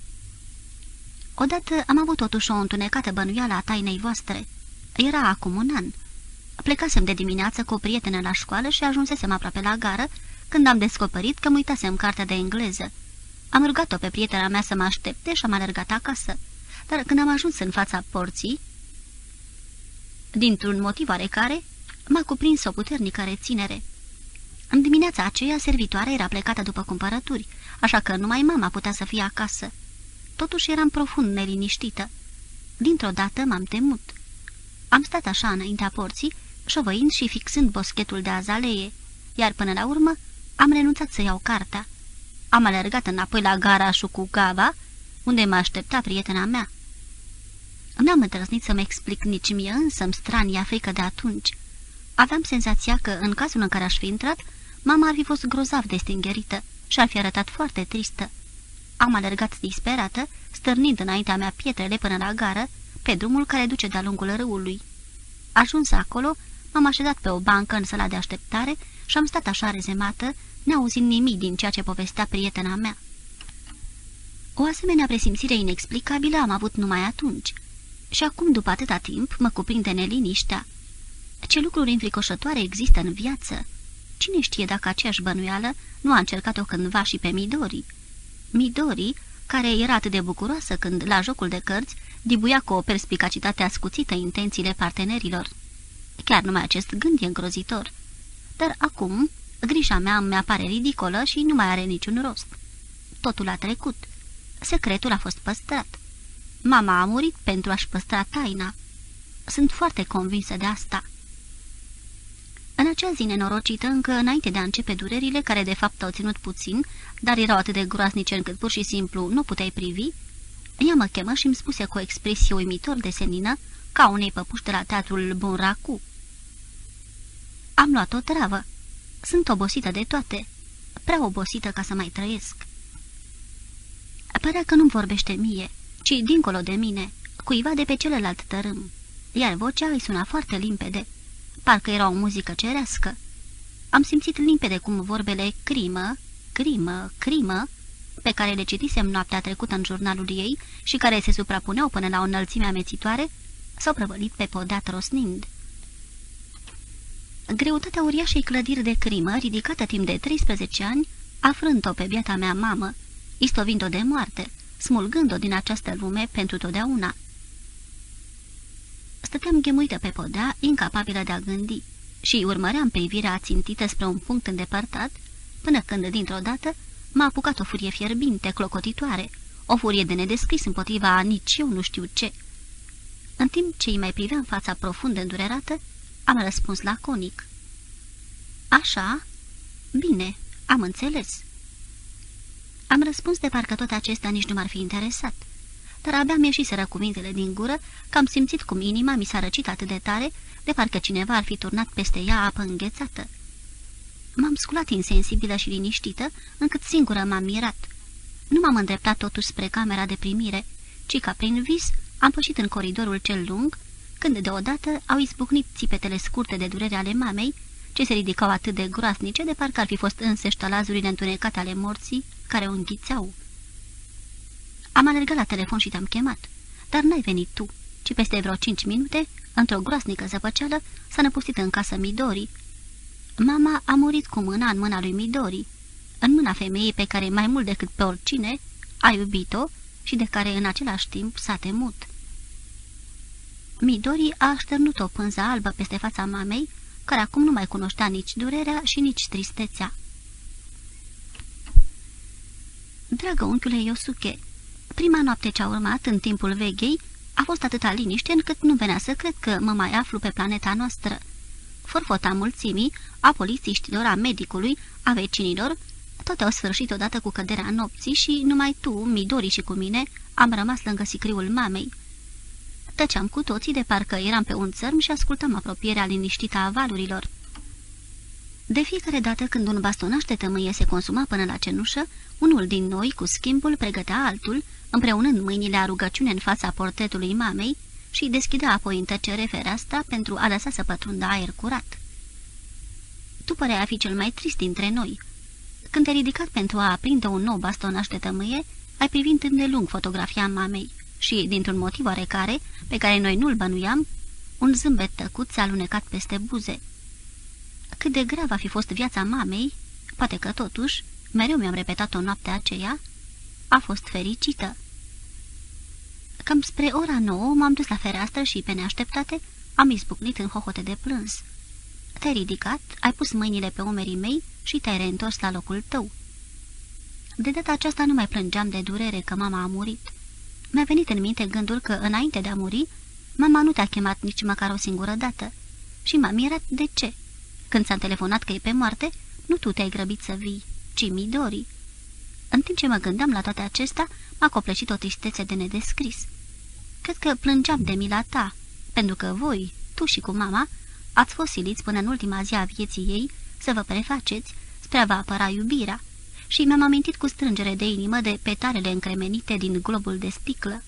Odată am avut totuși o întunecată bănuială a tainei voastre. Era acum un an. Plecasem de dimineață cu o prietenă la școală și ajunsesem aproape la gară, când am descoperit că-mi uitasem cartea de engleză. Am rugat-o pe prietena mea să mă aștepte și am alergat acasă. Dar când am ajuns în fața porții, dintr-un motiv oarecare, m-a cuprins o puternică reținere. În dimineața aceea, servitoarea era plecată după cumpărături, așa că numai mama putea să fie acasă. Totuși eram profund neliniștită. Dintr-o dată m-am temut. Am stat așa înaintea porții, șovăind și fixând boschetul de azalee, iar până la urmă am renunțat să iau cartea. Am alergat înapoi la gara Shukugawa, unde mă aștepta prietena mea. N-am îndrăznit să-mi explic nici mie însă-mi strania frică de atunci. Aveam senzația că, în cazul în care aș fi intrat, mama ar fi fost grozav de stingherită și ar fi arătat foarte tristă. Am alergat disperată, stârnind înaintea mea pietrele până la gară, pe drumul care duce de-a lungul râului. Ajuns acolo, m-am așezat pe o bancă în sala de așteptare și am stat așa rezemată, neauzind nimic din ceea ce povestea prietena mea. O asemenea presimțire inexplicabilă am avut numai atunci. Și acum, după atâta timp, mă cuprinde neliniștea. Ce lucruri înfricoșătoare există în viață? Cine știe dacă aceeași bănuială nu a încercat-o cândva și pe Midori? Midori, care era atât de bucuroasă când, la jocul de cărți, dibuia cu o perspicacitate ascuțită intențiile partenerilor. Chiar numai acest gând e îngrozitor. Dar acum, grija mea îmi apare ridicolă și nu mai are niciun rost. Totul a trecut. Secretul a fost păstrat. Mama a murit pentru a-și păstra taina. Sunt foarte convinsă de asta. În acea zi nenorocită, încă înainte de a începe durerile, care de fapt au ținut puțin, dar erau atât de groaznice încât pur și simplu nu puteai privi, ea mă chemă și îmi spuse cu o expresie uimitor de senină, ca unei păpuși de la teatrul Bunraku. Am luat o travă. Sunt obosită de toate. Prea obosită ca să mai trăiesc. Părea că nu-mi vorbește mie, ci dincolo de mine, cuiva de pe celălalt tărâm, iar vocea îi suna foarte limpede. Parcă era o muzică cerească. Am simțit limpede cum vorbele crimă, crimă, crimă, pe care le citisem noaptea trecută în jurnalul ei și care se suprapuneau până la o înălțime amețitoare, s-au prăvălit pe podea trosnind. Greutatea uriașei clădiri de crimă, ridicată timp de treisprezece ani, afrând-o pe biata mea mamă, istovind-o de moarte, smulgând-o din această lume pentru totdeauna. Stăteam ghemuită pe podea, incapabilă de a gândi, și urmăream privirea ațintită spre un punct îndepărtat, până când, dintr-o dată, m-a apucat o furie fierbinte, clocotitoare, o furie de nedescris împotriva nici eu nu știu ce. În timp ce îi mai priveam fața profund îndurerată, am răspuns laconic. Așa? Bine, am înțeles. Am răspuns de parcă tot acesta nici nu m-ar fi interesat, dar abia mi-ieșiseră cuvintele din gură că am simțit cum inima mi s-a răcit atât de tare, de parcă cineva ar fi turnat peste ea apă înghețată. M-am sculat insensibilă și liniștită, încât singură m-am mirat. Nu m-am îndreptat totuși spre camera de primire, ci ca prin vis am pășit în coridorul cel lung, când deodată au izbucnit țipetele scurte de durere ale mamei, ce se ridicau atât de groasnice, de parcă ar fi fost înseși talazurile întunecate ale morții, care o înghițeau. Am alergat la telefon și te-am chemat, dar n-ai venit tu, ci peste vreo cinci minute, într-o groasnică zăpăceală, s-a năpustit în casă Midori. Mama a murit cu mâna în mâna lui Midori, în mâna femeii pe care mai mult decât pe oricine a iubit-o și de care în același timp s-a temut. Midori a așternut o pânză albă peste fața mamei, care acum nu mai cunoștea nici durerea și nici tristețea. Dragă unchiule Yosuke, prima noapte ce-a urmat în timpul veghei a fost atâta liniște încât nu venea să cred că mă mai aflu pe planeta noastră. Forfota mulțimii, a polițiștilor, a medicului, a vecinilor, toate au sfârșit odată cu căderea nopții și numai tu, Midori și cu mine am rămas lângă sicriul mamei. Tăceam cu toții de parcă eram pe un țărm și ascultam apropierea liniștită a valurilor. De fiecare dată când un bastonaș de tămâie se consuma până la cenușă, unul din noi, cu schimbul, pregătea altul, împreunând mâinile a rugăciune în fața portretului mamei și deschidea apoi în tăcere fereastra pentru a lăsa să pătrundă aer curat. Tu părea a fi cel mai trist dintre noi. Când te-ai ridicat pentru a aprinde un nou bastonaș de tămâie, ai privit îndelung fotografia mamei și, dintr-un motiv oarecare, pe care noi nu-l bănuiam, un zâmbet tăcut s-a alunecat peste buze. Cât de grea va fi fost viața mamei, poate că totuși, mereu mi-am repetat-o noaptea aceea, a fost fericită. Cam spre ora nouă m-am dus la fereastră și, pe neașteptate, am izbucnit în hohote de plâns. Te-ai ridicat, ai pus mâinile pe umerii mei și te-ai reîntors la locul tău. De data aceasta nu mai plângeam de durere că mama a murit. Mi-a venit în minte gândul că, înainte de a muri, mama nu te-a chemat nici măcar o singură dată. Și m-am mirat de ce. Când ți-am telefonat că e pe moarte, nu tu te-ai grăbit să vii, ci Midori. În timp ce mă gândeam la toate acestea, m-a copleșit o tristețe de nedescris. Cred că plângeam de mila ta, pentru că voi, tu și cu mama, ați fost siliți până în ultima zi a vieții ei să vă prefaceți spre a vă apăra iubirea, și mi-am amintit cu strângere de inimă de petarele încremenite din globul de sticlă.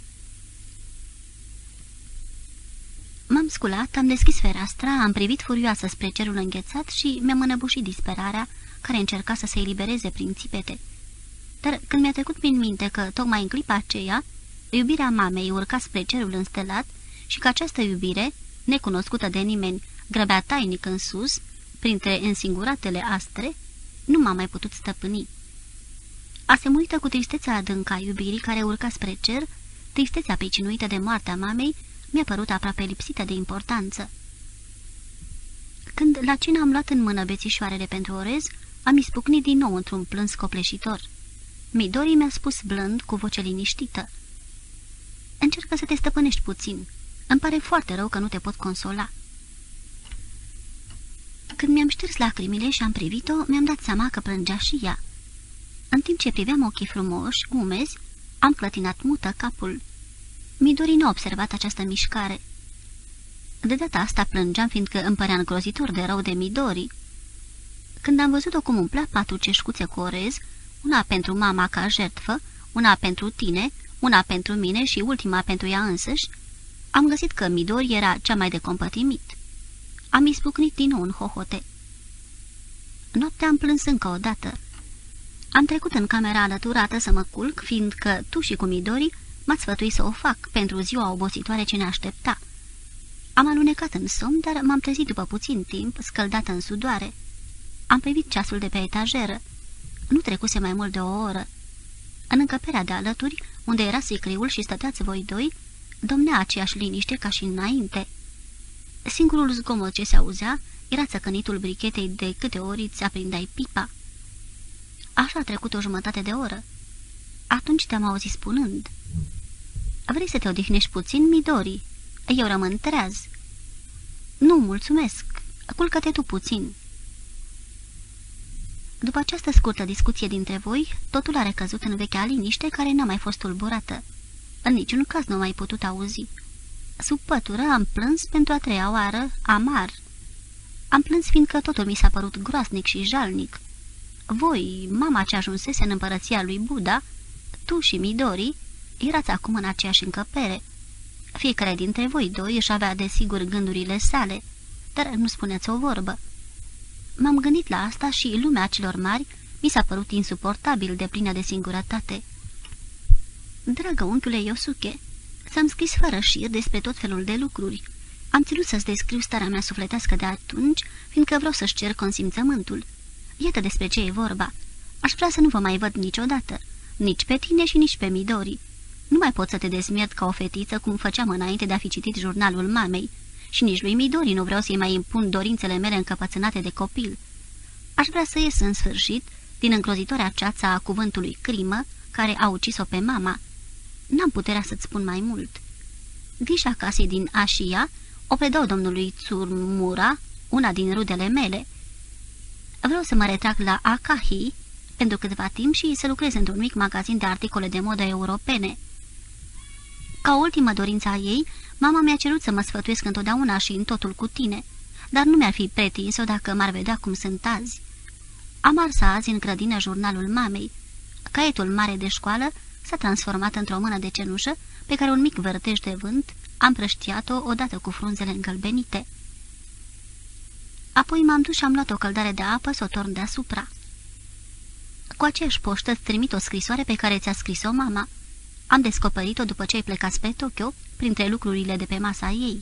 M-am sculat, am deschis fereastra, am privit furioasă spre cerul înghețat și mi-am înăbușit disperarea care încerca să se elibereze prin țipete. Dar când mi-a trecut prin minte că, tocmai în clipa aceea, iubirea mamei urca spre cerul înstelat și că această iubire, necunoscută de nimeni, grăbea tainic în sus, printre însinguratele astre, nu m-am mai putut stăpâni. Asemuită cu tristețea adâncă a iubirii care urca spre cer, tristețea pricinuită de moartea mamei mi-a părut aproape lipsită de importanță. Când la cină am luat în mână bețișoarele pentru orez, am ispucnit din nou într-un plâns copleșitor. Midori mi-a spus blând, cu voce liniștită: încercă să te stăpânești puțin. Îmi pare foarte rău că nu te pot consola. Când mi-am șters lacrimile și am privit-o, mi-am dat seama că plângea și ea. În timp ce priveam ochii frumoși, umezi, am clătinat mută capul. Midori n-a observat această mișcare. De data asta plângeam, fiindcă îmi părea îngrozitor de rău de Midori. Când am văzut-o cum umplea patru ceșcuțe cu orez, una pentru mama ca jertfă, una pentru tine, una pentru mine și ultima pentru ea însăși, am găsit că Midori era cea mai de compătimit. Am ispucnit din nou în hohote. Noaptea am plâns încă o dată. Am trecut în camera alăturată să mă culc, fiindcă tu și cu Midori m-ați sfătuit să o fac pentru ziua obositoare ce ne aștepta. Am alunecat în somn, dar m-am trezit după puțin timp, scăldată în sudoare. Am privit ceasul de pe etajeră. Nu trecuse mai mult de o oră. În încăperea de alături, unde era sicriul și stăteați voi doi, domnea aceeași liniște ca și înainte. Singurul zgomot ce se auzea era țăcănitul brichetei de câte ori îți aprindeai pipa. Așa a trecut o jumătate de oră. Atunci te-am auzit spunând: vrei să te odihnești puțin, Midori? Eu rămân treaz. Nu, mulțumesc. Culcă-te tu puțin. După această scurtă discuție dintre voi, totul a recăzut în vechea liniște care n-a mai fost tulburată. În niciun caz nu mai putut auzi. Sub pătură am plâns pentru a treia oară, amar. Am plâns fiindcă totul mi s-a părut groasnic și jalnic. Voi, mama ce ajunsese în împărăția lui Buddha, tu și Midori, erați acum în aceeași încăpere. Fiecare dintre voi doi își avea desigur gândurile sale, dar nu spuneți o vorbă. M-am gândit la asta și lumea celor mari mi s-a părut insuportabil de plină de singurătate. Dragă unchiule Yosuke, s-am scris fără șir despre tot felul de lucruri. Am ținut să-ți descriu starea mea sufletească de atunci, fiindcă vreau să-și cer consimțământul. Iată despre ce e vorba. Aș vrea să nu vă mai văd niciodată, nici pe tine și nici pe Midori. Nu mai pot să te dezmiert ca o fetiță cum făceam înainte de a fi citit jurnalul mamei, și nici lui Midori nu vreau să-i mai impun dorințele mele încăpățânate de copil. Aș vrea să ies în sfârșit din îngrozitoarea ceață a cuvântului crimă care a ucis-o pe mama. N-am puterea să-ți spun mai mult. Grija casei din Ashia o predau domnului Tsurmura, una din rudele mele. Vreau să mă retrag la Akahi pentru câteva timp și să lucrez într-un mic magazin de articole de modă europene. Ca ultimă dorință a ei, mama mi-a cerut să mă sfătuiesc întotdeauna și în totul cu tine, dar nu mi-ar fi pretins-o dacă m-ar vedea cum sunt azi. Am ars azi în grădină jurnalul mamei. Caietul mare de școală s-a transformat într-o mână de cenușă pe care un mic vârtej de vânt a împrăștiat-o odată cu frunzele îngălbenite. Apoi m-am dus și am luat o căldare de apă să o torn deasupra. Cu aceeași poștă îți trimit o scrisoare pe care ți-a scris-o mama. Am descoperit-o după ce ai plecat spre Tokyo, printre lucrurile de pe masa ei.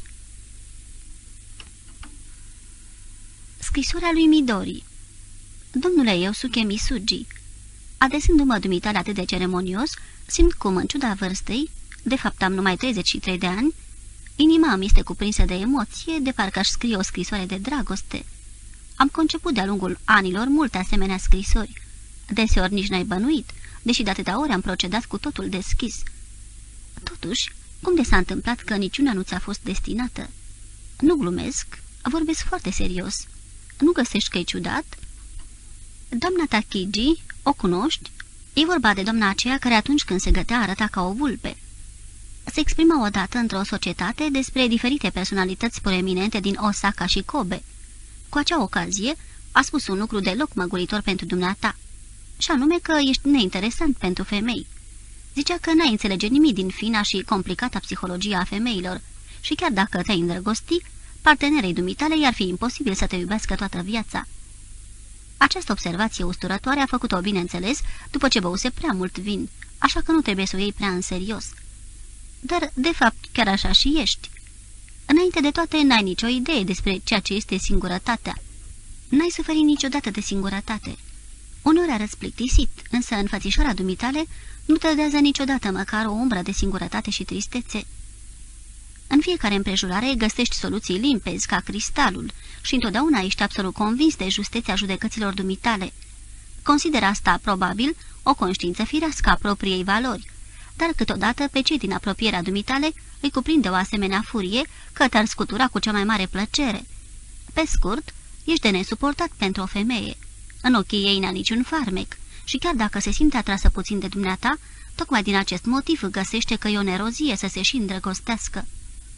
Scrisoarea lui Midori. Domnule Yosuke Misugi, adresându-mă dumitale atât de ceremonios, simt cum, în ciuda vârstei, de fapt am numai treizeci și trei de ani, inima îmi este cuprinsă de emoție, de parcă aș scrie o scrisoare de dragoste. Am conceput de-a lungul anilor multe asemenea scrisori. Deseori nici n-ai bănuit, deși de atâtea ori am procedat cu totul deschis. Totuși, cum de s-a întâmplat că niciuna nu ți-a fost destinată? Nu glumesc, vorbesc foarte serios. Nu găsești că e ciudat? Doamna Takiji, o cunoști? E vorba de doamna aceea care atunci când se gătea arăta ca o vulpe. Se exprima odată într-o societate despre diferite personalități proeminente din Osaka și Kobe. Cu acea ocazie a spus un lucru deloc măguritor pentru dumneata, și anume că ești neinteresant pentru femei. Zicea că n-ai înțelege nimic din fina și complicata psihologia a femeilor și chiar dacă te-ai îndrăgosti, partenerei dumitale i-ar fi imposibil să te iubească toată viața. Această observație usturătoare a făcut-o, bineînțeles, după ce băuse prea mult vin, așa că nu trebuie să o iei prea în serios. Dar, de fapt, chiar așa și ești. Înainte de toate, n-ai nicio idee despre ceea ce este singurătatea. N-ai suferit niciodată de singurătate. Uneori arăți plictisit, însă în fățișoara dumitale nu trădează niciodată măcar o umbră de singurătate și tristețe. În fiecare împrejurare găsești soluții limpezi ca cristalul și întotdeauna ești absolut convins de justeția judecăților dumitale. Consider asta, probabil, o conștiință firească a propriei valori, dar câteodată pe cei din apropierea dumitale îi cuprinde o asemenea furie că te-ar scutura cu cea mai mare plăcere. Pe scurt, ești de nesuportat pentru o femeie. În ochii ei n-a niciun farmec și chiar dacă se simte atrasă puțin de dumneata, tocmai din acest motiv găsește că e o nerozie să se și îndrăgostească.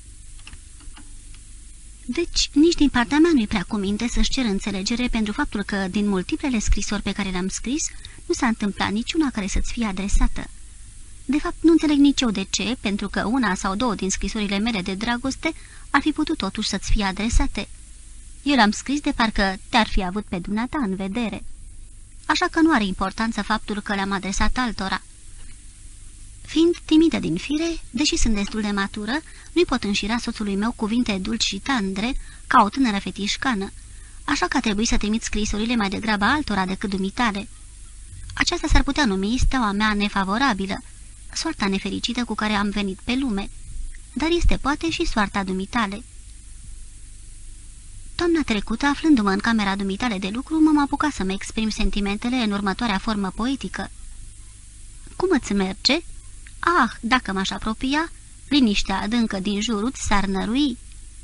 Deci, nici din partea mea nu-i prea cuminte să-și cer înțelegere pentru faptul că, din multiplele scrisori pe care le-am scris, nu s-a întâmplat niciuna care să-ți fie adresată. De fapt, nu înțeleg nici eu de ce, pentru că una sau două din scrisorile mele de dragoste ar fi putut totuși să-ți fie adresate. Eu le-am scris de parcă te-ar fi avut pe dumneata în vedere. Așa că nu are importanță faptul că le-am adresat altora. Fiind timidă din fire, deși sunt destul de matură, nu-i pot înșira soțului meu cuvinte dulci și tandre, ca o tânără fetișcană, așa că a trebuit să trimit scrisorile mai degrabă altora decât dumitale. Aceasta s-ar putea numi steaua mea nefavorabilă, soarta nefericită cu care am venit pe lume, dar este poate și soarta dumitale. Toamna trecută, aflându-mă în camera dumitale de lucru, m-am apucat să-mi exprim sentimentele în următoarea formă poetică. Cum îți merge? Ah, dacă m-aș apropia, liniștea adâncă din jurul s-ar nărui.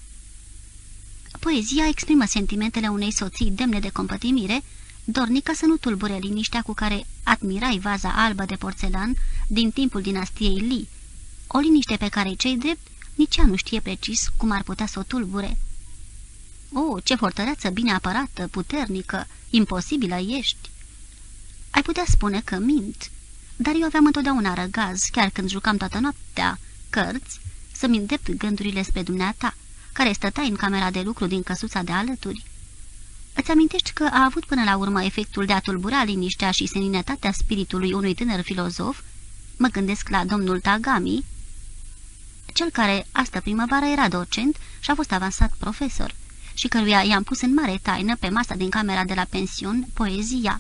Poezia exprimă sentimentele unei soții demne de compătimire, dornică să nu tulbure liniștea cu care admirai vaza albă de porțelan din timpul dinastiei Li, o liniște pe care cei drept nici ea nu știe precis cum ar putea să o tulbure. Oh, ce fortăreață bine apărată, puternică, imposibilă ești!" Ai putea spune că mint, dar eu aveam întotdeauna răgaz, chiar când jucam toată noaptea cărți, să-mi îndept gândurile spre dumneata, care stăteai în camera de lucru din căsuța de alături. Îți amintești că a avut până la urmă efectul de a tulbura liniștea și seninătatea spiritului unui tânăr filozof? Mă gândesc la domnul Tagami, cel care astă primăvară era docent și a fost avansat profesor, și căruia i-am pus în mare taină pe masa din camera de la pensiun poezia.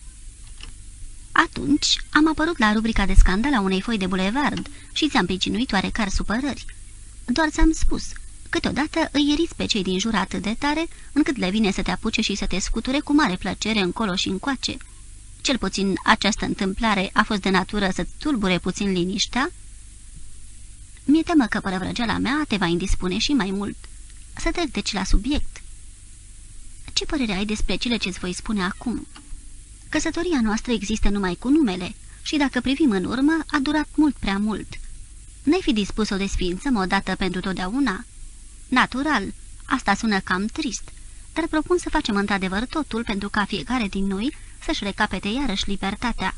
Atunci am apărut la rubrica de scandal a unei foi de bulevard și ți-am pricinuit oarecare supărări. Doar ți-am spus, câteodată îi iriți pe cei din jur atât de tare, încât le vine să te apuce și să te scuture cu mare plăcere încolo și încoace. Cel puțin această întâmplare a fost de natură să-ți tulbure puțin liniștea? Mi-e teamă că părăvrăgeala mea te va indispune și mai mult. Să trec deci la subiect. Ce părere ai despre cele ce-ți voi spune acum? Căsătoria noastră există numai cu numele și dacă privim în urmă, a durat mult prea mult. N-ai fi dispus să o desființăm odată pentru totdeauna? Natural, asta sună cam trist, dar propun să facem într-adevăr totul pentru ca fiecare din noi să-și recapete iarăși libertatea.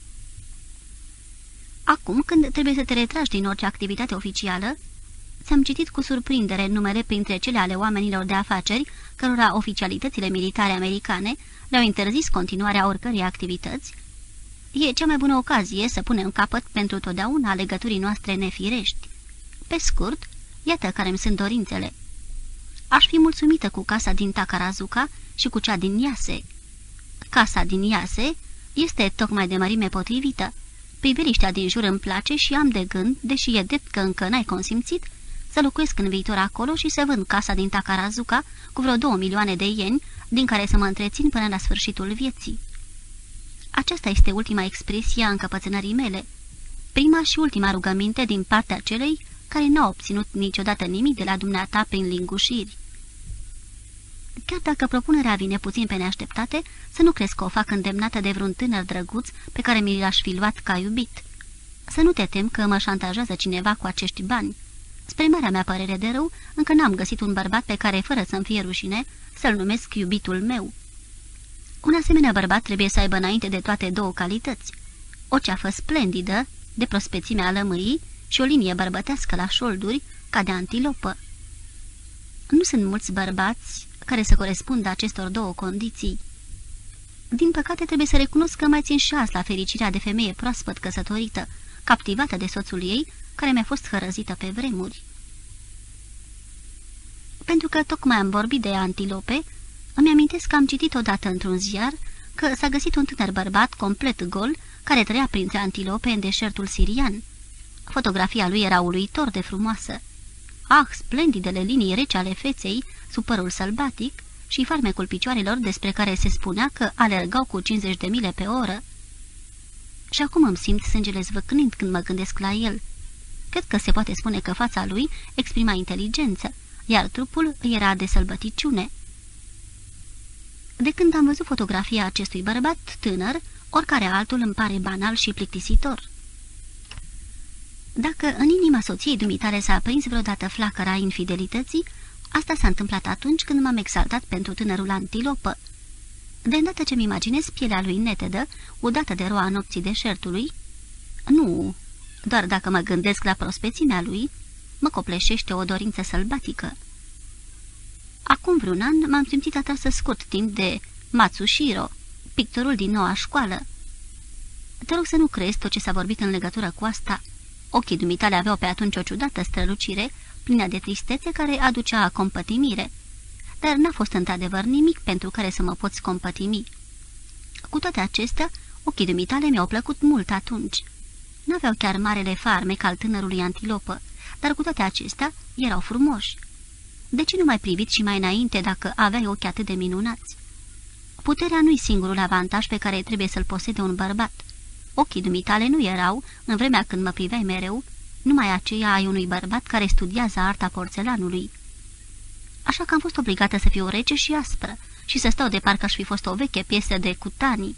Acum, când trebuie să te retragi din orice activitate oficială, ți-am citit cu surprindere numele printre cele ale oamenilor de afaceri cărora oficialitățile militare americane le-au interzis continuarea oricărei activități. E cea mai bună ocazie să punem capăt pentru totdeauna legăturii noastre nefirești. Pe scurt, iată care-mi sunt dorințele. Aș fi mulțumită cu casa din Takarazuka și cu cea din Iase. Casa din Iase este tocmai de mărime potrivită. Priveliștea din jur îmi place și am de gând, deși e drept că încă n-ai consimțit, să locuiesc în viitor acolo și să vând casa din Takarazuka cu vreo două milioane de ieni, din care să mă întrețin până la sfârșitul vieții. Aceasta este ultima expresie a încăpățânării mele, prima și ultima rugăminte din partea celei care n-a obținut niciodată nimic de la dumneata prin lingușiri. Chiar dacă propunerea vine puțin pe neașteptate, să nu crezi că o fac îndemnată de vreun tânăr drăguț pe care mi l-aș fi luat ca iubit. Să nu te tem că mă șantajează cineva cu acești bani. Spre marea mea părere de rău, încă n-am găsit un bărbat pe care, fără să-mi fie rușine, să-l numesc iubitul meu. Un asemenea bărbat trebuie să aibă înainte de toate două calități: o ceafă splendidă, de prospețimea lămâii, și o linie bărbătească la șolduri, ca de antilopă. Nu sunt mulți bărbați care să corespundă acestor două condiții. Din păcate, trebuie să recunosc că mai țin șans la fericirea de femeie proaspăt căsătorită, captivată de soțul ei, care mi-a fost hărăzită pe vremuri. Pentru că tocmai am vorbit de antilope, îmi amintesc că am citit odată într-un ziar că s-a găsit un tânăr bărbat complet gol care trăia printre antilope în deșertul sirian. Fotografia lui era uluitor de frumoasă. Ah, splendidele linii rece ale feței, sub părul sălbatic și farmecul picioarelor despre care se spunea că alergau cu cincizeci de mile pe oră. Și acum îmi simt sângele zvâcnind când mă gândesc la el. Cred că se poate spune că fața lui exprima inteligență, iar trupul era de sălbăticiune. De când am văzut fotografia acestui bărbat tânăr, oricare altul îmi pare banal și plictisitor. Dacă în inima soției dumitale s-a aprins vreodată flacăra infidelității, asta s-a întâmplat atunci când m-am exaltat pentru tânărul antilopă. De îndată ce-mi imaginez pielea lui netedă, udată de roa nopții deșertului, nu, doar dacă mă gândesc la prospețimea lui, mă copleșește o dorință sălbatică. Acum vreun an m-am simțit atrasă scurt timp de Matsushiro, pictorul din noua școală. Te rog să nu crezi tot ce s-a vorbit în legătură cu asta. Ochii dumitale aveau pe atunci o ciudată strălucire, plină de tristețe care aducea compătimire, dar n-a fost într-adevăr nimic pentru care să mă poți compătimi. Cu toate acestea, ochii dumitale mi-au plăcut mult atunci. N-aveau chiar marele farmec al tânărului antilopă, dar cu toate acestea erau frumoși. De ce nu mai privit și mai înainte dacă aveai ochi atât de minunați? Puterea nu-i singurul avantaj pe care trebuie să-l posede un bărbat. Ochii dumitale nu erau, în vremea când mă priveai mereu, numai aceea ai unui bărbat care studiază arta porțelanului. Așa că am fost obligată să fiu rece și aspră și să stau de parcă aș fi fost o veche piesă de Kutani.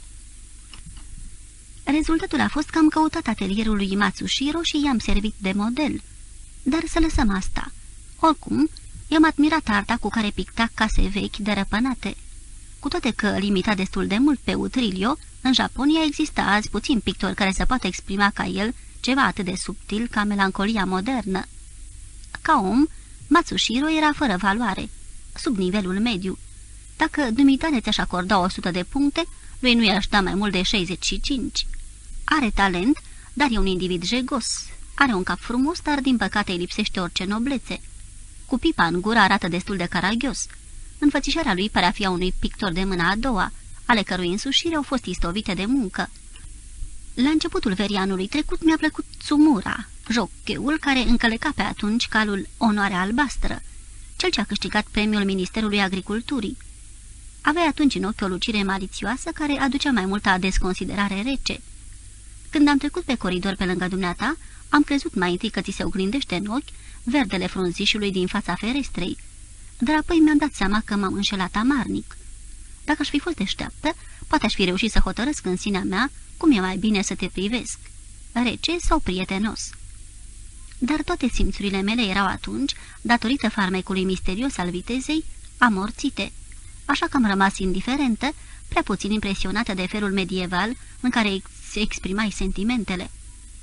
Rezultatul a fost că am căutat atelierul lui Matsushiro și i-am servit de model. Dar să lăsăm asta. Oricum, I-am admirat arta cu care picta case vechi derăpânate. Cu toate că limita destul de mult pe Utrilio, în Japonia există azi puțin pictori care se poate exprima ca el ceva atât de subtil ca melancolia modernă. Ca om, Matsushiro era fără valoare, sub nivelul mediu. Dacă dumitale ți-aș acorda o sută de puncte, lui nu i-aș da mai mult de șaizeci și cinci. Are talent, dar e un individ jegos. Are un cap frumos, dar din păcate îi lipsește orice noblețe. Cu pipa în gură arată destul de caragios. Înfățișarea lui pare a fi a unui pictor de mâna a doua, ale cărui însușiri au fost istovite de muncă. La începutul verii anului trecut mi-a plăcut Tsumura, jocheul care încăleca pe atunci calul Onoarea Albastră, cel ce a câștigat premiul Ministerului Agriculturii. Avea atunci în ochi o lucire malițioasă care aducea mai multă desconsiderare rece. Când am trecut pe coridor pe lângă dumneata, am crezut mai întâi că ți se oglindește în ochi verdele frunzișului din fața ferestrei, dar apoi mi-am dat seama că m-am înșelat amarnic. Dacă aș fi fost deșteaptă, poate aș fi reușit să hotărăsc în sinea mea cum e mai bine să te privesc, rece sau prietenos. Dar toate simțurile mele erau atunci, datorită farmecului misterios al vitezei, amorțite, așa că am rămas indiferentă, prea puțin impresionată de felul medieval în care îți exprimai sentimentele.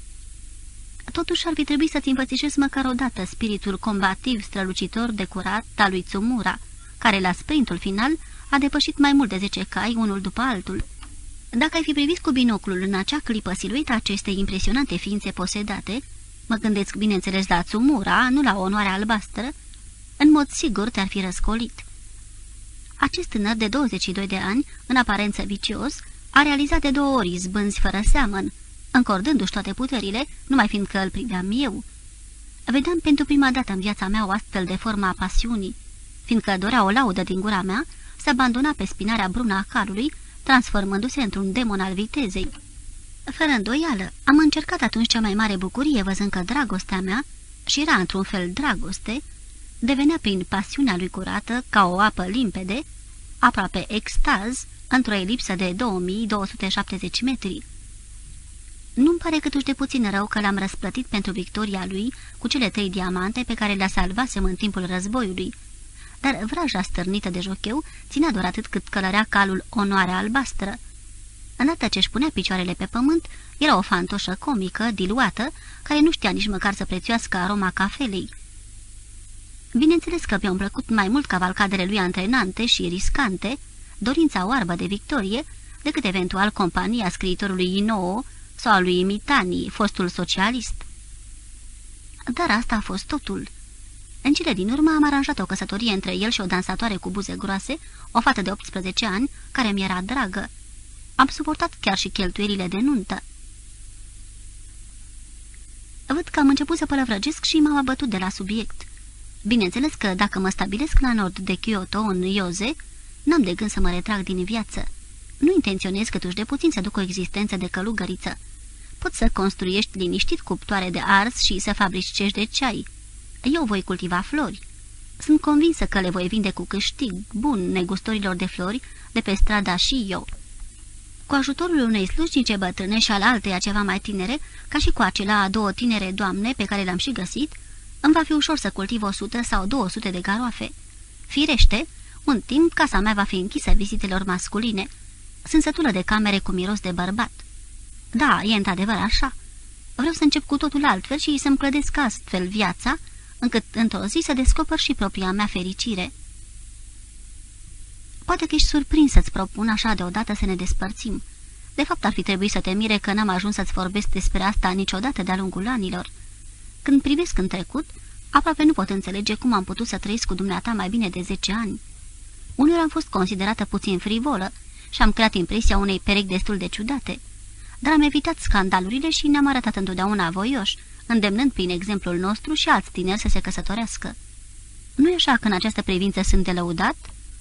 Totuși ar fi trebuit să-ți învățișezi măcar odată spiritul combativ, strălucitor, decurat al lui Tsumura, care la sprintul final a depășit mai mult de zece cai unul după altul. Dacă ai fi privit cu binoclul în acea clipă silueta acestei impresionante ființe posedate, mă gândesc bineînțeles la Tsumura, nu la Onoarea Albastră, în mod sigur te-ar fi răscolit. Acest tânăr de douăzeci și doi de ani, în aparență vicios, a realizat de două ori izbânzi fără seamăn, încordându-și toate puterile, numai fiindcă îl priveam eu. Vedeam pentru prima dată în viața mea o astfel de formă a pasiunii, fiindcă dorea o laudă din gura mea, se abandona pe spinarea brună a calului, transformându-se într-un demon al vitezei. Fără îndoială, am încercat atunci cea mai mare bucurie, văzând că dragostea mea, și era într-un fel dragoste, devenea prin pasiunea lui curată, ca o apă limpede, aproape extaz, într-o elipsă de două mii două sute șaptezeci metri. Nu-mi pare câtuși de puțin rău că l-am răsplătit pentru victoria lui cu cele trei diamante pe care le-a salvasem în timpul războiului, dar vraja stârnită de jocheu ținea doar atât cât călărea calul Onoarea Albastră. Îndată ce își punea picioarele pe pământ, era o fantoșă comică, diluată, care nu știa nici măcar să prețuiască aroma cafelei. Bineînțeles că mi-au plăcut mai mult cavalcadele lui antrenante și riscante, dorința oarbă de victorie, decât eventual compania scriitorului Inoo sau a lui Mitani, fostul socialist. Dar asta a fost totul. În cele din urmă am aranjat o căsătorie între el și o dansatoare cu buze groase, o fată de optsprezece ani, care mi era dragă. Am suportat chiar și cheltuielile de nuntă. Văd că am început să pălăvrăgesc și m-am abătut de la subiect. Bineînțeles că dacă mă stabilesc la nord de Kyoto, în Iose, n-am de gând să mă retrag din viață. Nu intenționez câtuși de puțin să duc o existență de călugăriță. Poți să construiești liniștit cuptoare de ars și să fabrici cești de ceai. Eu voi cultiva flori. Sunt convinsă că le voi vinde cu câștig bun negustorilor de flori de pe strada Shiyo. Cu ajutorul unei slujnice bătrâne și al alteia ceva mai tinere, ca și cu acela a două tinere doamne pe care le-am și găsit, îmi va fi ușor să cultiv o sută sau două sute de garoafe. Firește, un timp casa mea va fi închisă vizitelor masculine. Sunt sătulă de camere cu miros de bărbat. Da, e într-adevăr așa. Vreau să încep cu totul altfel și să-mi clădesc astfel viața, încât într-o zi să descoper și propria mea fericire. Poate că ești surprins să-ți propun așa deodată să ne despărțim. De fapt, ar fi trebuit să te mire că n-am ajuns să-ți vorbesc despre asta niciodată de-a lungul anilor. Când privesc în trecut, aproape nu pot înțelege cum am putut să trăiesc cu dumneata mai bine de zece ani. Uneori am fost considerată puțin frivolă și am creat impresia unei perechi destul de ciudate, dar am evitat scandalurile și ne-am arătat întotdeauna voioși, îndemnând prin exemplul nostru și alți tineri să se căsătorească. Nu e așa că în această privință sunt de lăudat?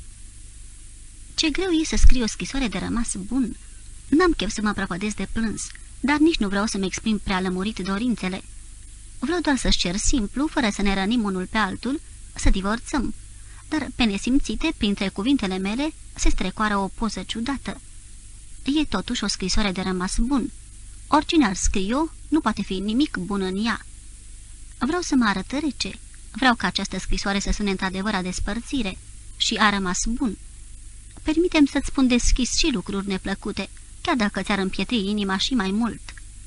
Ce greu e să scriu o scrisoare de rămas bun. N-am chef să mă prăpădesc de plâns, dar nici nu vreau să-mi exprim prea lămurit dorințele. Vreau doar să-și cer simplu, fără să ne rănim unul pe altul, să divorțăm, dar pe nesimțite, printre cuvintele mele, se strecoară o poză ciudată. E totuși o scrisoare de rămas bun. Oricine ar scrie-o, nu poate fi nimic bun în ea. Vreau să mă arăt rece, Vreau ca această scrisoare să sune într-adevăr a despărțire și a rămas bun. Permitem să-ți spun deschis și lucruri neplăcute, chiar dacă ți-ar împietri inima și mai mult.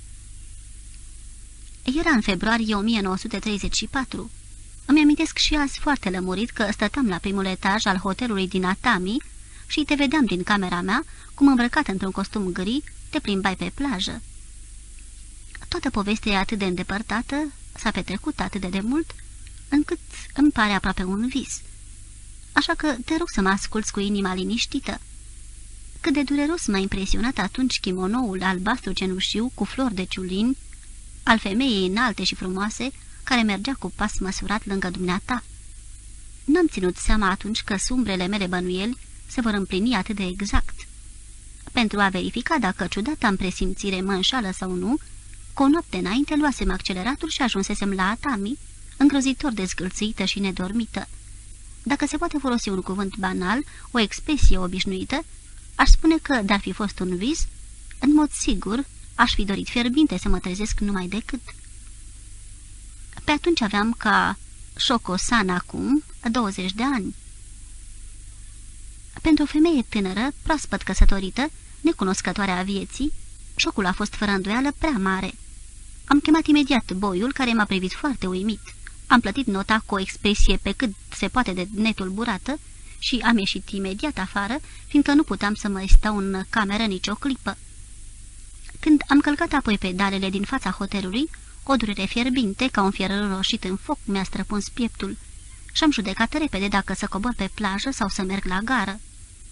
Era în februarie o mie nouă sute treizeci și patru. Îmi amintesc și azi foarte lămurit că stăteam la primul etaj al hotelului din Atami și te vedeam din camera mea, cum îmbrăcat într-un costum gri, te plimbai pe plajă. Toată povestea e atât de îndepărtată, s-a petrecut atât de demult, încât îmi pare aproape un vis. Așa că te rog să mă asculți cu inima liniștită. Cât de dureros m-a impresionat atunci chimonoul albastru cenușiu cu flori de ciulin al femeii înalte și frumoase, care mergea cu pas măsurat lângă dumneata. N-am ținut seama atunci că sumbrele mele bănuieli se vor împlini atât de exact. Pentru a verifica dacă ciudata îmi presimțire mă înșală sau nu, cu o noapte înainte luasem acceleratul și ajunsesem la Atami, îngrozitor de zgâlțită și nedormită. Dacă se poate folosi un cuvânt banal, o expresie obișnuită, aș spune că, dar fi fost un vis, în mod sigur, aș fi dorit fierbinte să mă trezesc numai decât. Pe atunci aveam ca Shoko-san acum douăzeci de ani. Pentru o femeie tânără, proaspăt căsătorită, necunoscătoare a vieții, șocul a fost fără îndoială prea mare. Am chemat imediat boiul, care m-a privit foarte uimit. Am plătit nota cu o expresie pe cât se poate de netulburată și am ieșit imediat afară, fiindcă nu puteam să mai stau în cameră nicio clipă. Când am călcat apoi pedalele din fața hotelului, o durere fierbinte, ca un fier roșit în foc, mi-a străpuns pieptul și am judecat repede dacă să cobor pe plajă sau să merg la gară.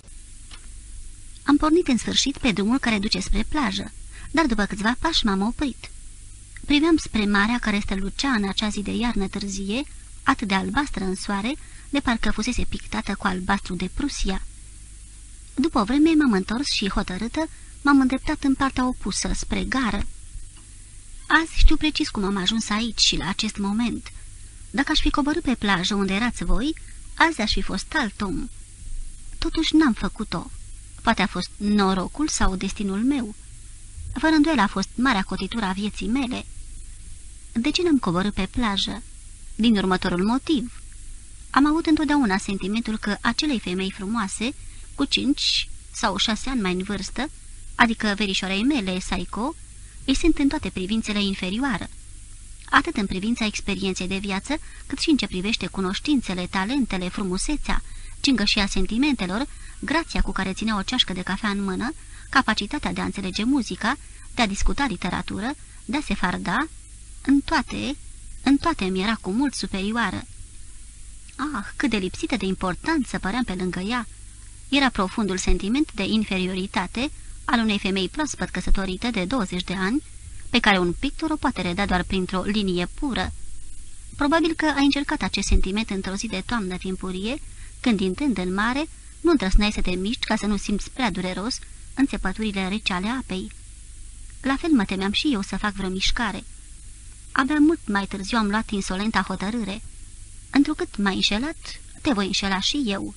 Am pornit în sfârșit pe drumul care duce spre plajă, dar după câțiva pași m-am oprit. Priveam spre marea care strălucea în acea zi de iarnă târzie, atât de albastră în soare, de parcă fusese pictată cu albastru de Prusia. După o vreme m-am întors și, hotărâtă, m-am îndreptat în partea opusă, spre gară. Azi știu precis cum am ajuns aici și la acest moment. Dacă aș fi coborât pe plajă unde erați voi, azi aș fi fost alt om. Totuși n-am făcut-o. Poate a fost norocul sau destinul meu. Fără îndoială a fost marea cotitură a vieții mele. De ce n-am coborât pe plajă? Din următorul motiv. Am avut întotdeauna sentimentul că acelei femei frumoase, cu cinci sau șase ani mai în vârstă, adică verișoarei mele, Saiko, îi sunt în toate privințele inferioară. Atât în privința experienței de viață, cât și în ce privește cunoștințele, talentele, frumusețea, cingășia sentimentelor, grația cu care ținea o ceașcă de cafea în mână, capacitatea de a înțelege muzica, de a discuta literatură, de a se farda, în toate, în toate mi era cu mult superioară. Ah, cât de lipsită de importanță păream pe lângă ea! Era profundul sentiment de inferioritate al unei femei proaspăt căsătorită de douăzeci de ani, pe care un pictor o poate reda doar printr-o linie pură. Probabil că ai încercat acest sentiment într-o zi de toamnă timpurie, când, intrând în mare, nu îndrăsneai să te miști ca să nu simți prea dureros înțepăturile rece ale apei. La fel mă temeam și eu să fac vreo mișcare. Abia mult mai târziu am luat insolenta hotărâre. Întrucât m-ai înșelat, te voi înșela și eu.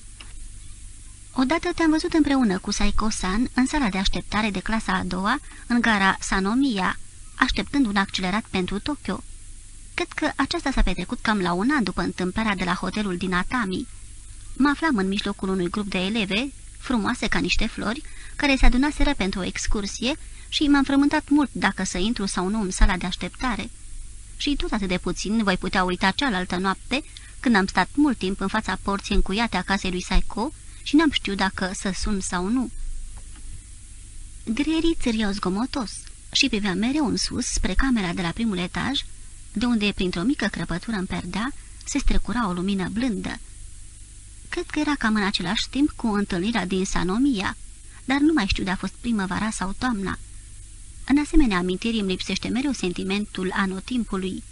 Odată te-am văzut împreună cu Saiko-san în sala de așteptare de clasa a doua, în gara Sanomiya, așteptând un accelerat pentru Tokyo. Cred că aceasta s-a petrecut cam la un an după întâmplarea de la hotelul din Atami. Mă aflam în mijlocul unui grup de eleve, frumoase ca niște flori, care se adunaseră pentru o excursie și m-am frământat mult dacă să intru sau nu în sala de așteptare. Și tot atât de puțin voi putea uita cealaltă noapte, când am stat mult timp în fața porții încuiate a casei lui Saiko și n-am știut dacă să sun sau nu. Greierii țâriau zgomotos și priveam mereu în sus, spre camera de la primul etaj, de unde, printr-o mică crăpătură în perdea, se strecura o lumină blândă. Cred că era cam în același timp cu întâlnirea din Sanomiya, dar nu mai știu de a fost primăvara sau toamna. În asemenea amintiri îmi lipsește mereu sentimentul anotimpului.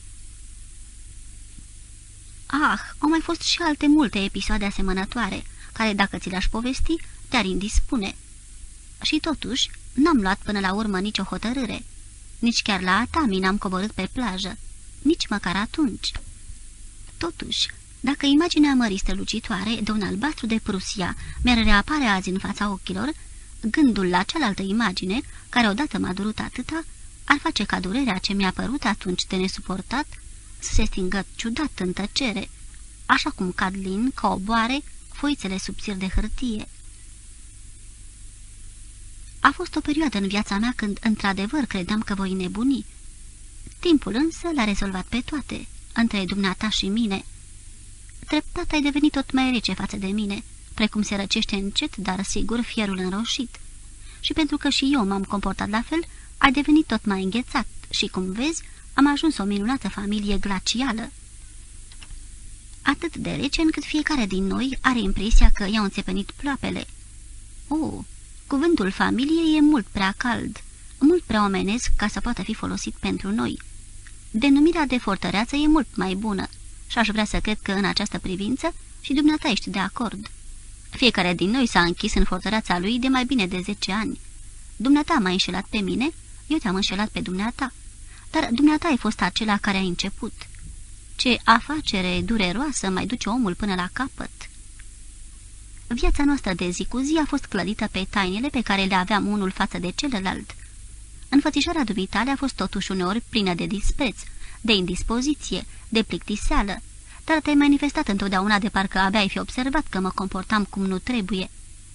Ah, au mai fost și alte multe episoade asemănătoare, care, dacă ți le-aș povesti, te-ar indispune. Și totuși, n-am luat până la urmă nicio hotărâre. Nici chiar la Atami n-am coborât pe plajă, nici măcar atunci. Totuși, dacă imaginea mării strălucitoare de un albastru de Prusia mi-ar reapare azi în fața ochilor, gândul la cealaltă imagine, care odată m-a durut atâta, ar face ca durerea ce mi-a părut atunci de nesuportat să se stingă ciudat în tăcere, așa cum cad lin, ca oboare, foițele subțiri de hârtie. A fost o perioadă în viața mea când, într-adevăr, credeam că voi nebuni. Timpul însă l-a rezolvat pe toate, între dumneata și mine. Treptat ai devenit tot mai rece față de mine, precum se răcește încet, dar sigur, fierul înroșit. Și pentru că și eu m-am comportat la fel, ai devenit tot mai înghețat și, cum vezi, am ajuns o minunată familie glacială. Atât de rece încât fiecare din noi are impresia că i-au înțepenit ploapele. Oh, cuvântul familie e mult prea cald, mult prea omenesc ca să poată fi folosit pentru noi. Denumirea de fortăreață e mult mai bună și aș vrea să cred că în această privință și dumneata ești de acord. Fiecare din noi s-a închis în fortăreața lui de mai bine de zece ani. Dumneata m-a înșelat pe mine, eu te-am înșelat pe dumneata, dar dumneata ai fost acela care a început. Ce afacere dureroasă mai duce omul până la capăt. Viața noastră de zi cu zi a fost clădită pe tainele pe care le aveam unul față de celălalt. Înfățișarea dumitale a fost totuși uneori plină de dispreț, de indispoziție, de plictiseală, dar te-ai manifestat întotdeauna de parcă abia ai fi observat că mă comportam cum nu trebuie.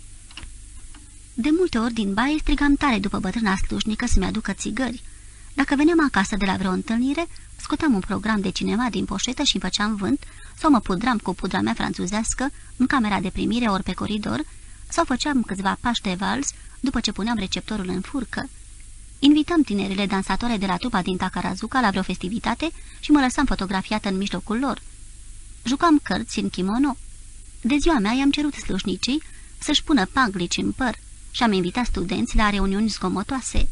De multe ori din baie strigam tare după bătrâna slujnică să-mi aducă țigări. Dacă veneam acasă de la vreo întâlnire, scoteam un program de cinema din poșetă și îmi făceam vânt, sau mă pudram cu pudra mea franțuzească în camera de primire ori pe coridor, sau făceam câțiva pași de vals după ce puneam receptorul în furcă. Invitam tinerile dansatoare de la trupa din Takarazuka la vreo festivitate și mă lăsam fotografiată în mijlocul lor. Jucam cărți în kimono. De ziua mea i-am cerut slujnicii să-și pună panglici în păr și am invitat studenți la reuniuni zgomotoase.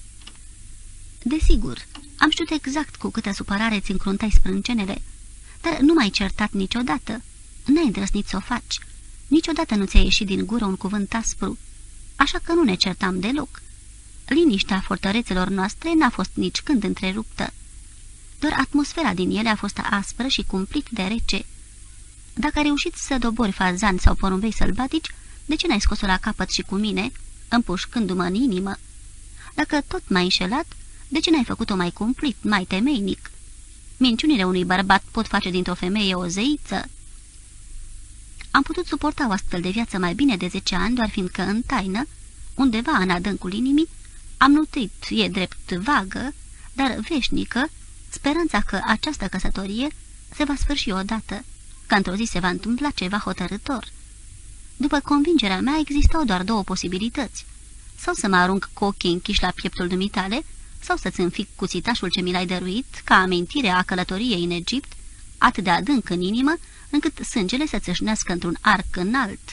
Desigur, am știut exact cu câtă supărare îți încruntai sprâncenele, dar nu m-ai certat niciodată. N-ai îndrăznit să o faci. Niciodată nu ți-a ieșit din gură un cuvânt aspru, așa că nu ne certam deloc. Liniștea fortărețelor noastre n-a fost nici când întreruptă. Doar atmosfera din ele a fost aspră și cumplit de rece. Dacă ai reușit să dobori fazani sau porumbei sălbatici, de ce n-ai scos-o la capăt și cu mine, împușcându-mă în inimă? Dacă tot m-ai înșelat, de ce n-ai făcut-o mai cumplit, mai temeinic? Minciunile unui bărbat pot face dintr-o femeie o zeiță. Am putut suporta o astfel de viață mai bine de zece ani, doar fiindcă în taină, undeva în adâncul inimii, am nutrit, e drept vagă, dar veșnică, speranța că această căsătorie se va sfârși odată, că într-o zi se va întâmpla ceva hotărâtor. După convingerea mea, existau doar două posibilități. Sau să mă arunc cu ochii închiși la pieptul dumitale, sau să-ți înfic cuțitașul ce mi l-ai dăruit, ca amintire a călătoriei în Egipt, atât de adânc în inimă, încât sângele să țâșnească într-un arc înalt.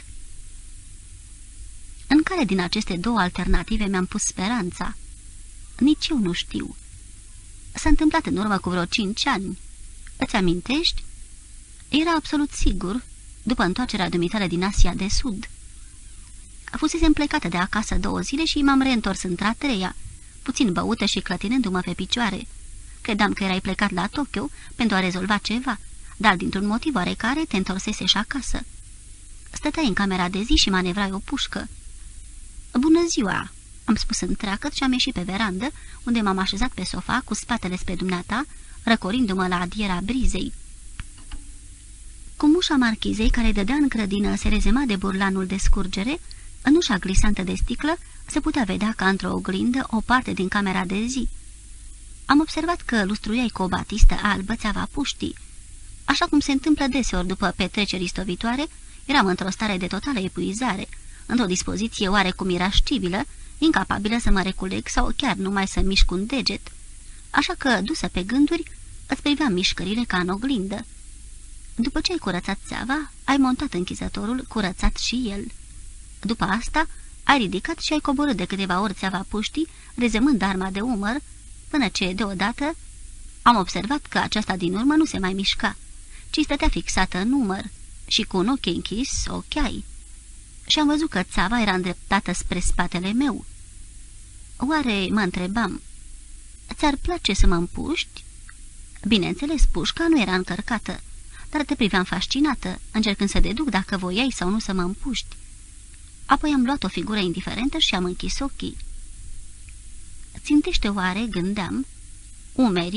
În care din aceste două alternative mi-am pus speranța? Nici eu nu știu. S-a întâmplat în urmă cu vreo cinci ani. Îți amintești? Era absolut sigur, după întoarcerea dumitale din Asia de Sud. Fusesem plecată de acasă două zile și m-am reîntors într-a treia, puțin băută și clătinându-mă pe picioare. Credeam că erai plecat la Tokyo pentru a rezolva ceva, dar dintr-un motiv oarecare te întorsese și acasă. Stăteai în camera de zi și manevrai o pușcă. Bună ziua!" am spus întreagăt și am ieșit pe verandă, unde m-am așezat pe sofa cu spatele spre dumneata, răcorindu-mă la adiera brizei. Cum ușa marchizei care dădea în grădină se rezema de burlanul de scurgere, în ușa glisantă de sticlă se putea vedea ca într-o oglindă o parte din camera de zi. Am observat că lustruiai cu o batistă albă țeava puștii. Așa cum se întâmplă deseori după petreceri stovitoare, eram într-o stare de totală epuizare, într-o dispoziție oarecum irascibilă, incapabilă să mă reculeg sau chiar numai să mișc un deget. Așa că, dusă pe gânduri, îți priveam mișcările ca în oglindă. După ce ai curățat țeava, ai montat închizătorul, curățat și el. După asta, ai ridicat și ai coborât de câteva ori țeava puștii, rezemând arma de umăr, până ce, deodată, am observat că aceasta din urmă nu se mai mișca, ci stătea fixată în umăr și cu un ochi închis ochiai. Și am văzut că țeava era îndreptată spre spatele meu. Oare, mă întrebam, ți-ar place să mă împuști? Bineînțeles, pușca nu era încărcată, dar te priveam fascinată, încercând să deduc dacă voiai sau nu să mă împuști. Apoi am luat o figură indiferentă și am închis ochii. Țintește oare, gândeam, umerii,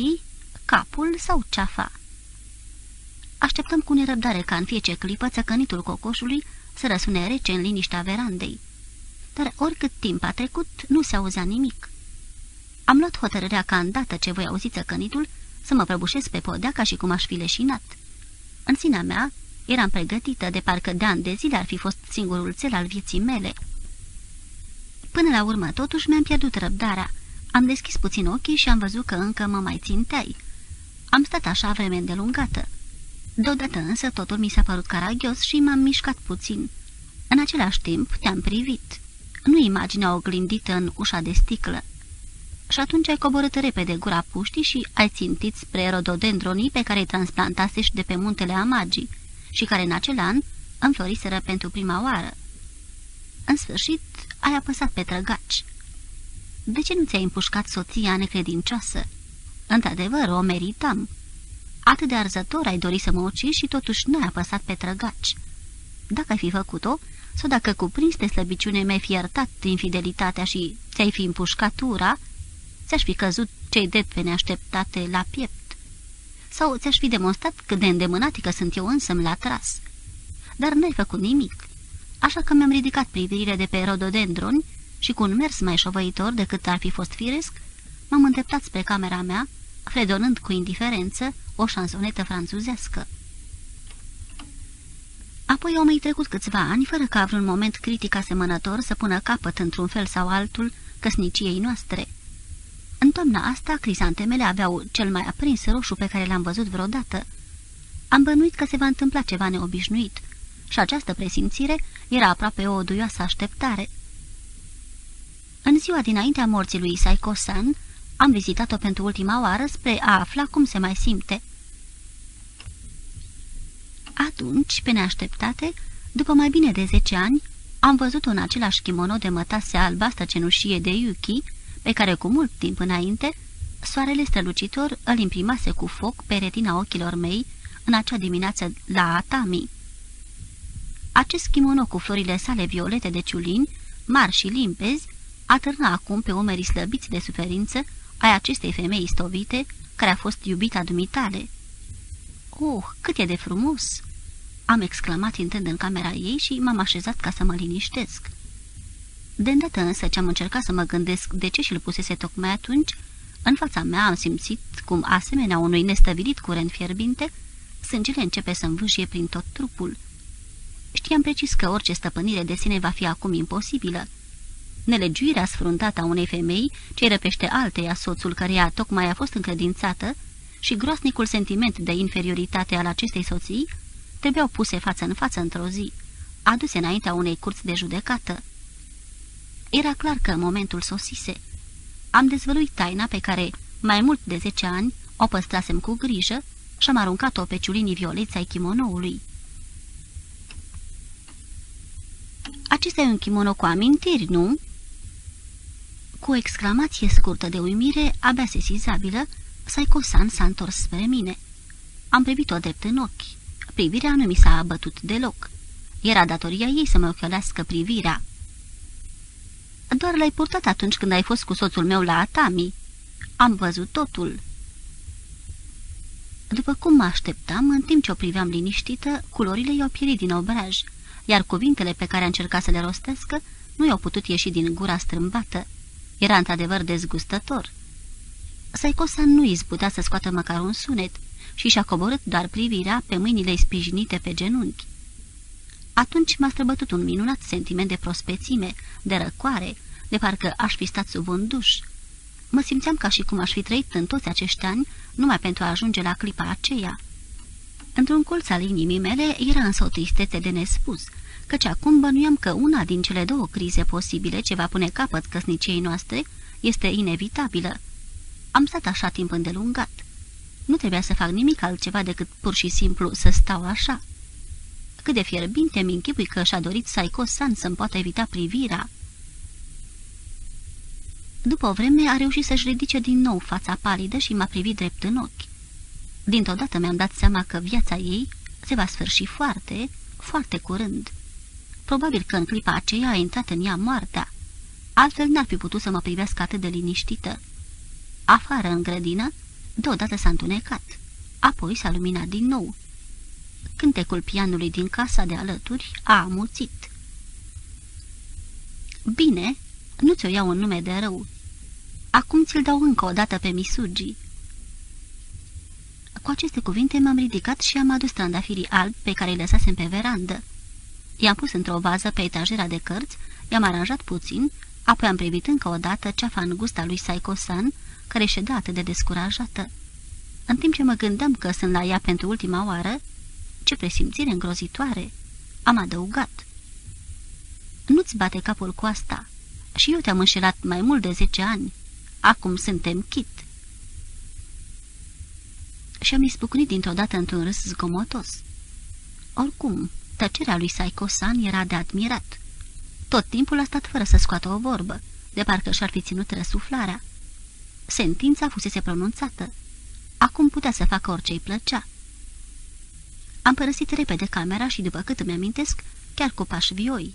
capul sau ceafa. Așteptăm cu nerăbdare ca în fiecare clipă țăcănitul cocoșului să răsune rece în liniștea verandei. Dar oricât timp a trecut, nu se auzea nimic. Am luat hotărârea ca îndată ce voi auzi țăcănitul să mă prăbușesc pe podea ca și cum aș fi leșinat. În sinea mea eram pregătită de parcă de ani de zile ar fi fost singurul cel al vieții mele. Până la urmă, totuși, mi-am pierdut răbdarea. Am deschis puțin ochii și am văzut că încă mă mai ținteai. Am stat așa vreme îndelungată. Deodată însă totul mi s-a părut caragios și m-am mișcat puțin. În același timp te-am privit. Nu imaginea oglindită în ușa de sticlă. Și atunci ai coborât repede gura puștii și ai țintit spre rododendronii pe care îi transplantasești de pe muntele Amagii și care în acel an înfloriseră pentru prima oară. În sfârșit, ai apăsat pe trăgaci. De ce nu ți-ai împușcat soția necredincioasă? Într-adevăr, o meritam. Atât de arzător ai dorit să mă ucizi și totuși n-ai apăsat pe trăgaci. Dacă ai fi făcut-o, sau dacă cuprins de slăbiciune mi-ai fi iertat infidelitatea și ți-ai fi împușcat ura, ți-aș fi căzut cei drept pe neașteptate la piept. Sau ți-aș fi demonstrat cât de îndemânatică sunt eu însă-mi la tras. Dar n-ai făcut nimic, așa că mi-am ridicat privirile de pe rododendroni și cu un mers mai șovăitor decât ar fi fost firesc, m-am îndreptat spre camera mea, fredonând cu indiferență o șansonetă franțuzească. Apoi au mai trecut câțiva ani, fără ca vreun moment critic asemănător să pună capăt într-un fel sau altul căsniciei noastre. În toamna asta, crizantemele aveau cel mai aprins roșu pe care l-am văzut vreodată. Am bănuit că se va întâmpla ceva neobișnuit și această presimțire era aproape o duioasă așteptare. În ziua dinaintea morții lui Saiko-san, am vizitat-o pentru ultima oară spre a afla cum se mai simte. Atunci, pe neașteptate, după mai bine de zece ani, am văzut-o în același kimono de mătase albastră cenușie de Yuki, pe care cu mult timp înainte, soarele strălucitor îl imprimase cu foc pe retina ochilor mei în acea dimineață la Atami. Acest kimono cu florile sale violete de ciulini, mari și limpezi, atârna acum pe umerii slăbiți de suferință ai acestei femei istovite, care a fost iubita dumitale. Oh, cât e de frumos!" am exclamat intrând în camera ei și m-am așezat ca să mă liniștesc. De îndată însă ce am încercat să mă gândesc de ce și-l pusese tocmai atunci, în fața mea am simțit cum, asemenea unui nestăvilit curent fierbinte, sângele începe să învâșie prin tot trupul. Știam precis că orice stăpânire de sine va fi acum imposibilă. Nelegiuirea sfruntată a unei femei ce răpește alteia soțul căreia tocmai a fost încredințată și groasnicul sentiment de inferioritate al acestei soții trebuiau puse față în față într-o zi, aduse înaintea unei curți de judecată. Era clar că momentul sosise. Am dezvăluit taina pe care, mai mult de zece ani, o păstrasem cu grijă și am aruncat-o pe ciulinii violeți ai kimonoului. Acesta e un kimono cu amintiri, nu?" Cu o exclamație scurtă de uimire, abia sesizabilă, Saiko-san s-a întors spre mine. Am privit-o drept în ochi. Privirea nu mi s-a abătut deloc. Era datoria ei să mă ocălească privirea. Doar l-ai purtat atunci când ai fost cu soțul meu la Atami. Am văzut totul." După cum mă așteptam, în timp ce o priveam liniștită, culorile i-au pierit din obraj, iar cuvintele pe care a încercat să le rostească nu i-au putut ieși din gura strâmbată. Era într-adevăr dezgustător. Saiko-san nu izbutea să scoată măcar un sunet și și-a coborât doar privirea pe mâinile sprijinite pe genunchi. Atunci m-a străbătut un minunat sentiment de prospețime, de răcoare, de parcă aș fi stat sub un duș. Mă simțeam ca și cum aș fi trăit în toți acești ani numai pentru a ajunge la clipa aceea. Într-un colț al inimii mele era însă o tristețe de nespus, căci acum bănuiam că una din cele două crize posibile ce va pune capăt căsniciei noastre este inevitabilă. Am stat așa timp îndelungat. Nu trebuia să fac nimic altceva decât pur și simplu să stau așa. Cât de fierbinte mi închipui că și-a dorit Saiko-san să-mi poată evita privirea. După o vreme a reușit să-și ridice din nou fața palidă și m-a privit drept în ochi. Dintr-o dată mi-am dat seama că viața ei se va sfârși foarte, foarte curând. Probabil că în clipa aceea a intrat în ea moartea. Altfel n-ar fi putut să mă privească atât de liniștită. Afară, în grădină, Deodată s-a întunecat, apoi s-a luminat din nou. Cântecul pianului din casa de alături a amuțit. Bine, nu ți-o iau în nume de rău. Acum ți-l dau încă o dată pe Misugi. Cu aceste cuvinte m-am ridicat și am adus trandafirii albi pe care îi lăsasem pe verandă. I-am pus într-o vază pe etajera de cărți, i-am aranjat puțin, apoi am privit încă o dată ceafa îngustă a lui Saiko-san, care ședea atât de descurajată. În timp ce mă gândeam că sunt la ea pentru ultima oară, ce presimțire îngrozitoare, am adăugat. Nu-ți bate capul cu asta. Și eu te-am înșelat mai mult de zece ani. Acum suntem chit. Și am izbucnit dintr-o dată într-un râs zgomotos. Oricum, tăcerea lui Saiko-san era de admirat. Tot timpul a stat fără să scoată o vorbă, de parcă și-ar fi ținut răsuflarea. Sentința fusese pronunțată. Acum putea să facă orice îi plăcea. Am părăsit repede camera și, după cât îmi amintesc, chiar cu pași vioi.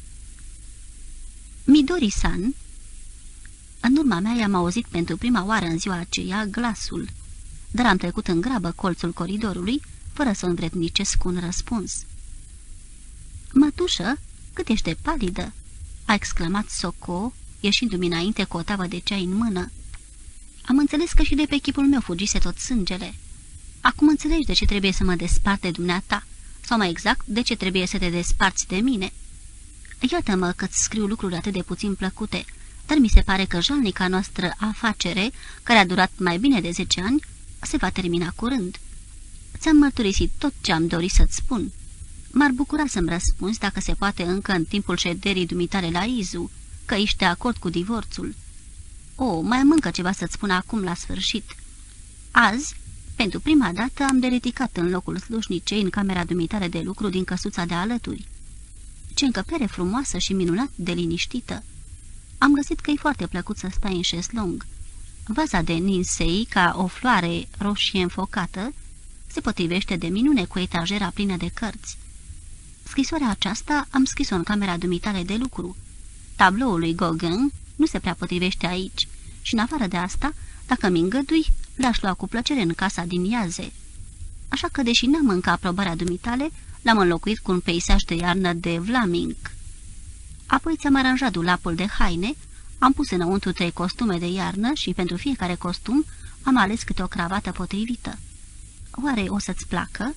Midori-san. În urma mea i-am auzit pentru prima oară în ziua aceea glasul, dar am trecut în grabă colțul coridorului, fără să învrednicesc un răspuns. Mătușă, cât ești de palidă!" a exclamat Soko, ieșindu-mi înainte cu o tavă de ceai în mână. Am înțeles că și de pe chipul meu fugise tot sângele. Acum înțelegi de ce trebuie să mă despart de dumneata, sau mai exact, de ce trebuie să te desparți de mine. Iată-mă că-ți scriu lucruri atât de puțin plăcute, dar mi se pare că jalnica noastră afacere, care a durat mai bine de zece ani, se va termina curând. Ți-am mărturisit tot ce am dorit să-ți spun. M-ar bucura să-mi răspunzi, dacă se poate încă în timpul șederii dumitale la Izu, că ești de acord cu divorțul. O, mai am încă ceva să-ți spun acum la sfârșit. Azi, pentru prima dată, am dereticat în locul slujnicei în camera dumitare de lucru din căsuța de alături. Ce încăpere frumoasă și minunat de liniștită! Am găsit că e foarte plăcut să stai în șezlong. Vaza de ninsei, ca o floare roșie înfocată, se potrivește de minune cu etajera plină de cărți. Scrisoarea aceasta am scris-o în camera dumitale de lucru. Tabloul lui Gauguin nu se prea potrivește aici și, în afară de asta, dacă mi îngădui, l-aș lua cu plăcere în casa din Iaze. Așa că, deși n-am încă aprobarea dumitale, l-am înlocuit cu un peisaj de iarnă de Vlaming. Apoi ți-am aranjat dulapul de haine, am pus înăuntru trei costume de iarnă și pentru fiecare costum am ales câte o cravată potrivită. Oare o să-ți placă?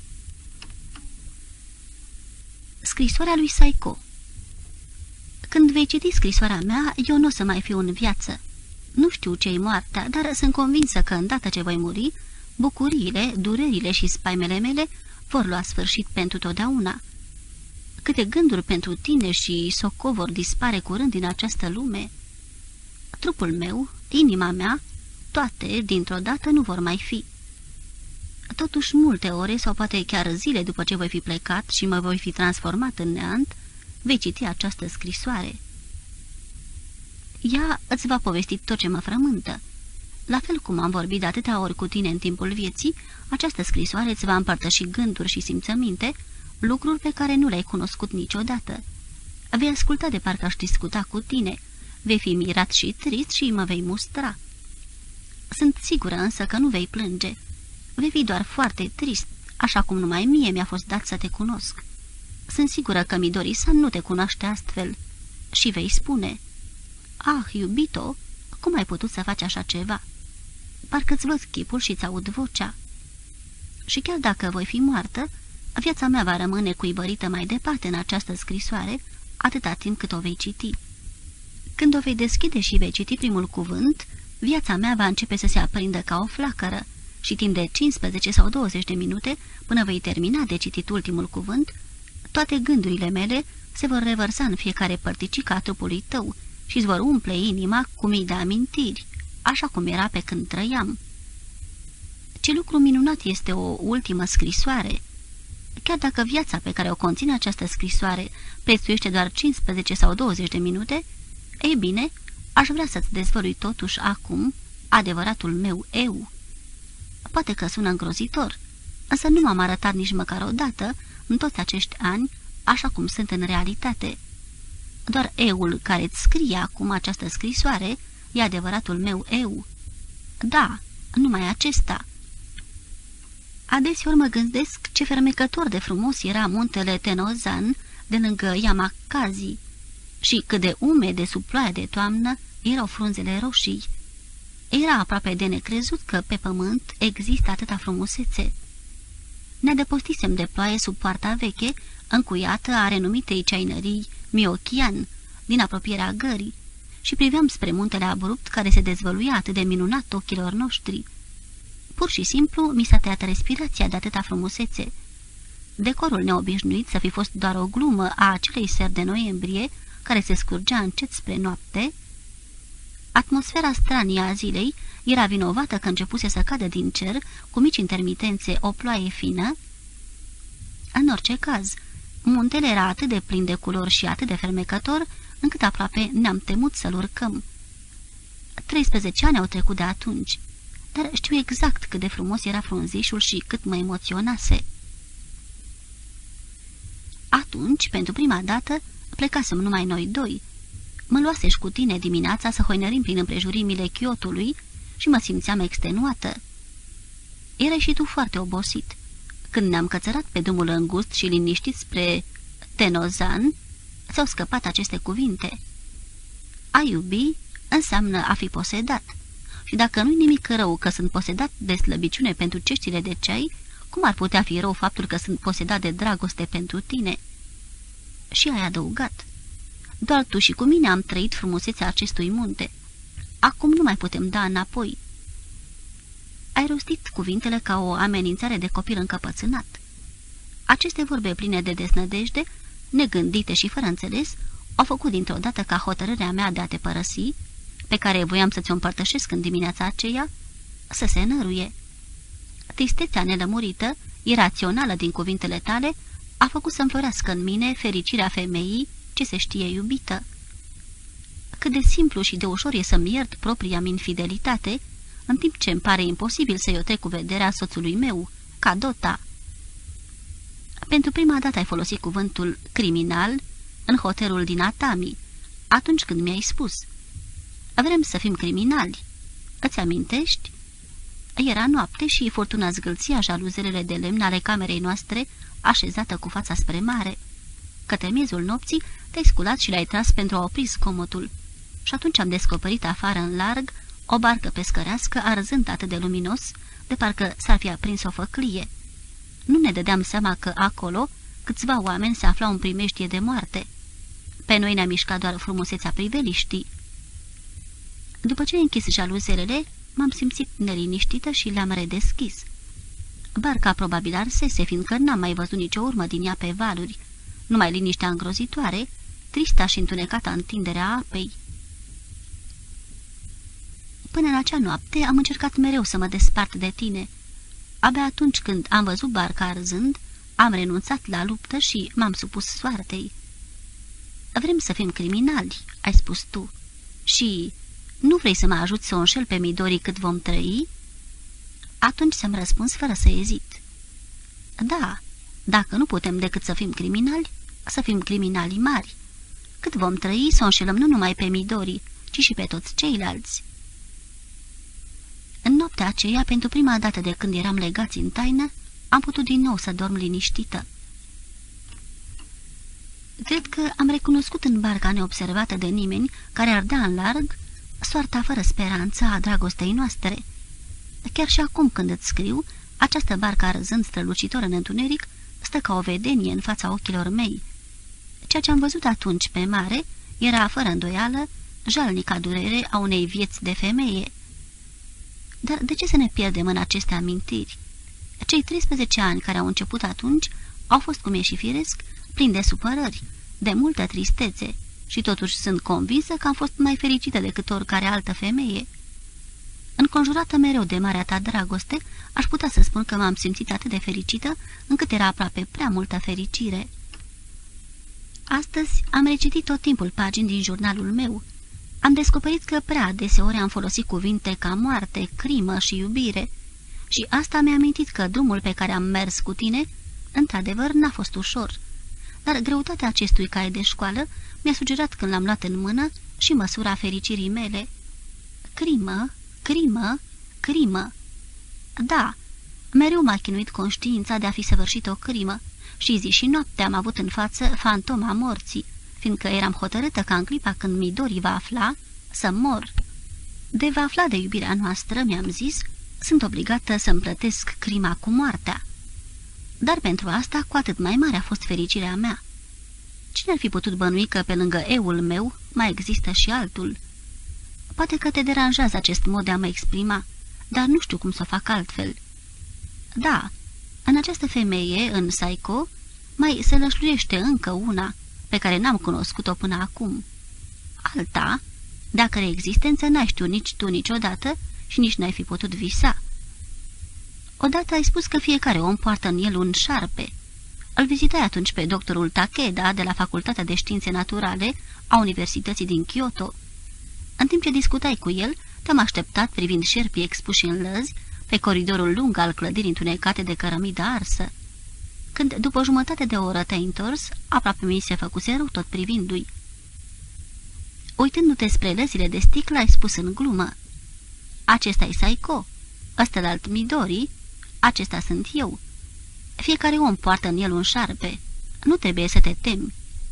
Scrisoarea lui Saiko. Când vei citi scrisoarea mea, eu nu o să mai fiu în viață. Nu știu ce-i moartea, dar sunt convinsă că îndată ce voi muri, bucuriile, durerile și spaimele mele vor lua sfârșit pentru totdeauna. Câte gânduri pentru tine și Soko vor dispare curând din această lume. Trupul meu, inima mea, toate, dintr-o dată, nu vor mai fi. Totuși, multe ore, sau poate chiar zile după ce voi fi plecat și mă voi fi transformat în neant, vei citi această scrisoare. Ea îți va povesti tot ce mă frământă. La fel cum am vorbit de atâtea ori cu tine în timpul vieții, această scrisoare îți va împărtăși gânduri și simțăminte, lucruri pe care nu le-ai cunoscut niciodată. Vei asculta de parcă aș discuta cu tine, vei fi mirat și trist și mă vei mustra. Sunt sigură însă că nu vei plânge. Vei fi doar foarte trist, așa cum numai mie mi-a fost dat să te cunosc. Sunt sigură că Midori-san nu te cunoaște astfel. Și vei spune: "Ah, iubito, cum ai putut să faci așa ceva? Parcă-ți văd chipul și-ți aud vocea." Și chiar dacă voi fi moartă, viața mea va rămâne cuibărită mai departe în această scrisoare, atâta timp cât o vei citi. Când o vei deschide și vei citi primul cuvânt, viața mea va începe să se aprindă ca o flacără și timp de cincisprezece sau douăzeci de minute, până vei termina de citit ultimul cuvânt, toate gândurile mele se vor revărsa în fiecare părticică a trupului tău și îți vor umple inima cu mii de amintiri, așa cum era pe când trăiam. Ce lucru minunat este o ultimă scrisoare! Chiar dacă viața pe care o conține această scrisoare prețuiește doar cincisprezece sau douăzeci de minute, ei bine, aș vrea să-ți dezvălui totuși acum adevăratul meu eu. Poate că sună îngrozitor, însă nu m-am arătat nici măcar o dată în toți acești ani așa cum sunt în realitate. Doar eul care îți scrie acum această scrisoare e adevăratul meu eu. Da, numai acesta. Adeseori mă gândesc ce fermecător de frumos era muntele Tenozan de lângă Yamakasi și cât de umede sub ploaia de toamnă erau frunzele roșii. Era aproape de necrezut că pe pământ există atâta frumusețe. Ne adăpostisem de ploaie sub poarta veche, încuiată a renumitei ceainării Miochian, din apropierea gării, și priveam spre muntele abrupt care se dezvăluia atât de minunat ochilor noștri. Pur și simplu mi s-a tăiat respirația de atâta frumusețe. Decorul neobișnuit să fi fost doar o glumă a acelei seri de noiembrie, care se scurgea încet spre noapte. Atmosfera stranie a zilei era vinovată că începuse să cadă din cer, cu mici intermitențe, o ploaie fină. În orice caz, muntele era atât de plin de culori și atât de fermecător, încât aproape ne-am temut să-l urcăm. treisprezece ani au trecut de atunci, dar știu exact cât de frumos era frunzișul și cât mă emoționase. Atunci, pentru prima dată, plecasem numai noi doi. Mă luasești cu tine dimineața să hoinărim prin împrejurimile Chiotului și mă simțeam extenuată. Erai și tu foarte obosit. Când ne-am cățărat pe drumul îngust și liniștit spre Tenozan, ți-au scăpat aceste cuvinte. A iubi înseamnă a fi posedat. Și dacă nu-i nimic rău că sunt posedat de slăbiciune pentru ceștile de ceai, cum ar putea fi rău faptul că sunt posedat de dragoste pentru tine? Și ai adăugat. Doar tu și cu mine am trăit frumusețea acestui munte. Acum nu mai putem da înapoi. Ai rostit cuvintele ca o amenințare de copil încăpățânat. Aceste vorbe pline de desnădejde, negândite și fără înțeles, au făcut dintr-o dată ca hotărârea mea de a te părăsi, pe care voiam să ți-o împărtășesc în dimineața aceea, să se năruie. Tristețea nelămurită, irațională din cuvintele tale, a făcut să înflorească în mine fericirea femeii ce se știe iubită. Cât de simplu și de ușor e să-mi iert propria-mi infidelitate, în timp ce îmi pare imposibil să-i o trec cu vederea soțului meu, Cadota. Pentru prima dată ai folosit cuvântul criminal în hotelul din Atami, atunci când mi-ai spus: vrem să fim criminali. Îți amintești? Era noapte și furtuna zgâlția jaluzelele de lemn ale camerei noastre, așezată cu fața spre mare. Către miezul nopții te-ai sculat și l-ai tras pentru a opri scomotul. Și atunci am descoperit afară în larg o barcă pescărească arzând atât de luminos, de parcă s-ar fi aprins o făclie. Nu ne dădeam seama că acolo câțiva oameni se aflau în primeștie de moarte. Pe noi ne-a mișcat doar frumusețea priveliștii. După ce ai închis jaluzelele, m-am simțit neliniștită și le-am redeschis. Barca probabil arsese, fiindcă n-am mai văzut nicio urmă din ea pe valuri, numai liniștea îngrozitoare, trista și întunecata întinderea apei. Până în acea noapte am încercat mereu să mă despart de tine. Abia atunci când am văzut barca arzând, am renunțat la luptă și m-am supus soartei. Vrem să fim criminali, ai spus tu, și nu vrei să mă ajuți să o înșel pe Midori cât vom trăi? Atunci să-mi răspuns fără să ezit. Da, dacă nu putem decât să fim criminali, să fim criminali mari. Cât vom trăi să o înșelăm nu numai pe Midori, ci și pe toți ceilalți. În noaptea aceea, pentru prima dată de când eram legați în taină, am putut din nou să dorm liniștită. Cred că am recunoscut în barca neobservată de nimeni, care ardea în larg, soarta fără speranță a dragostei noastre. Chiar și acum când îți scriu, această barcă arzând strălucitor în întuneric, stă ca o vedenie în fața ochilor mei. Ceea ce am văzut atunci pe mare era, fără îndoială, jalnica durere a unei vieți de femeie. Dar de ce să ne pierdem în aceste amintiri? Cei treisprezece ani care au început atunci au fost, cum e și firesc, plini de supărări, de multă tristețe, și totuși sunt convinsă că am fost mai fericită decât oricare altă femeie. Înconjurată mereu de marea ta dragoste, aș putea să spun că m-am simțit atât de fericită, încât era aproape prea multă fericire. Astăzi am recitit tot timpul pagini din jurnalul meu. Am descoperit că prea adeseori am folosit cuvinte ca moarte, crimă și iubire, și asta mi-a amintit că drumul pe care am mers cu tine, într-adevăr, n-a fost ușor. Dar greutatea acestui cai de școală mi-a sugerat când l-am luat în mână și măsura fericirii mele. Crimă, crimă, crimă. Da, mereu m-a chinuit conștiința de a fi săvârșit o crimă și zi și noapte am avut în față fantoma morții, fiindcă eram hotărâtă ca în clipa când Midori va afla, să mor. De va afla de iubirea noastră, mi-am zis, sunt obligată să-mi plătesc crima cu moartea. Dar pentru asta, cu atât mai mare a fost fericirea mea. Cine ar fi putut bănui că pe lângă eul meu mai există și altul? Poate că te deranjează acest mod de a mă exprima, dar nu știu cum să o fac altfel. Da, în această femeie, în Saiko, mai se lășluiește încă una, pe care n-am cunoscut-o până acum. Alta, de-a cărei existență n-ai știut nici tu niciodată și nici n-ai fi putut visa. Odată ai spus că fiecare om poartă în el un șarpe. Îl vizitai atunci pe doctorul Takeda de la Facultatea de Științe Naturale a Universității din Kyoto. În timp ce discutai cu el, te-am așteptat privind șerpii expuși în lăzi pe coridorul lung al clădirii întunecate de cărămidă arsă. Când, după jumătate de oră te-ai întors, aproape mi se făcuse rău tot privindu-i. Uitându-te spre lăzile de sticlă, ai spus în glumă: acesta-i Saiko, ăsta-l-alt Midori, acesta sunt eu. Fiecare om poartă în el un șarpe. Nu trebuie să te temi.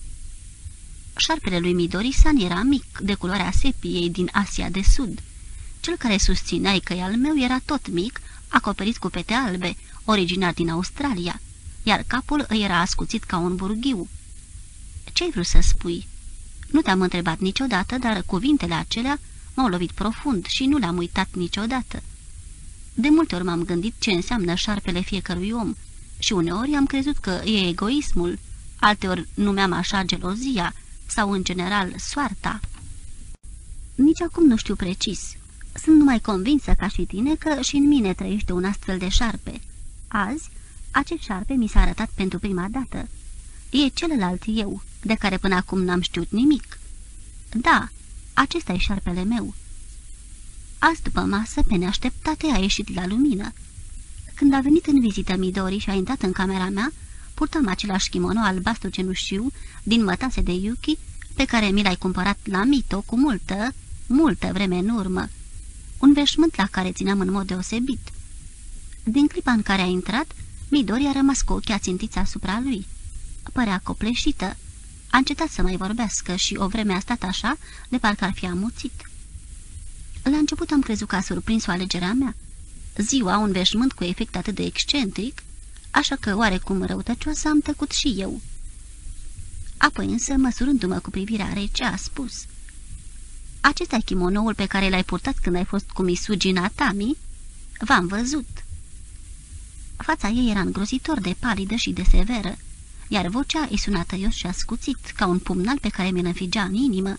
Șarpele lui Midori-san era mic, de culoarea sepiei din Asia de Sud. Cel care susțineai că e al meu era tot mic, acoperit cu pete albe, originar din Australia, iar capul îi era ascuțit ca un burghiu. Ce-ai vrut să spui? Nu te-am întrebat niciodată, dar cuvintele acelea m-au lovit profund și nu le-am uitat niciodată. De multe ori m-am gândit ce înseamnă șarpele fiecărui om și uneori am crezut că e egoismul, alteori numeam așa gelozia sau, în general, soarta. Nici acum nu știu precis. Sunt numai convinsă ca și tine că și în mine trăiește un astfel de șarpe. Azi, acest șarpe mi s-a arătat pentru prima dată. E celălalt eu, de care până acum n-am știut nimic. Da, acesta e șarpele meu. Azi după masă, pe neașteptate, a ieșit la lumină. Când a venit în vizită Midori și a intrat în camera mea, purtam același kimono albastru cenușiu din mătase de Yuki, pe care mi l-ai cumpărat la Mito cu multă, multă vreme în urmă. Un veșmânt la care țineam în mod deosebit. Din clipa în care a intrat, Midori a rămas cu ochii ațintiți asupra lui. Părea copleșită. A încetat să mai vorbească și o vreme a stat așa, de parcă ar fi amuțit. La început am crezut că a surprins o alegerea mea. Ziua, un veșmânt cu efect atât de excentric, așa că oarecum răutăcioasă am tăcut și eu. Apoi însă, măsurându-mă cu privirea rece, a spus: acesta e kimonoul pe care l-ai purtat când ai fost cu Misugi Natami? V-am văzut. Fața ei era îngrozitor de palidă și de severă, iar vocea îi suna tăios și ascuțit, ca un pumnal pe care mi-l înfigea în inimă.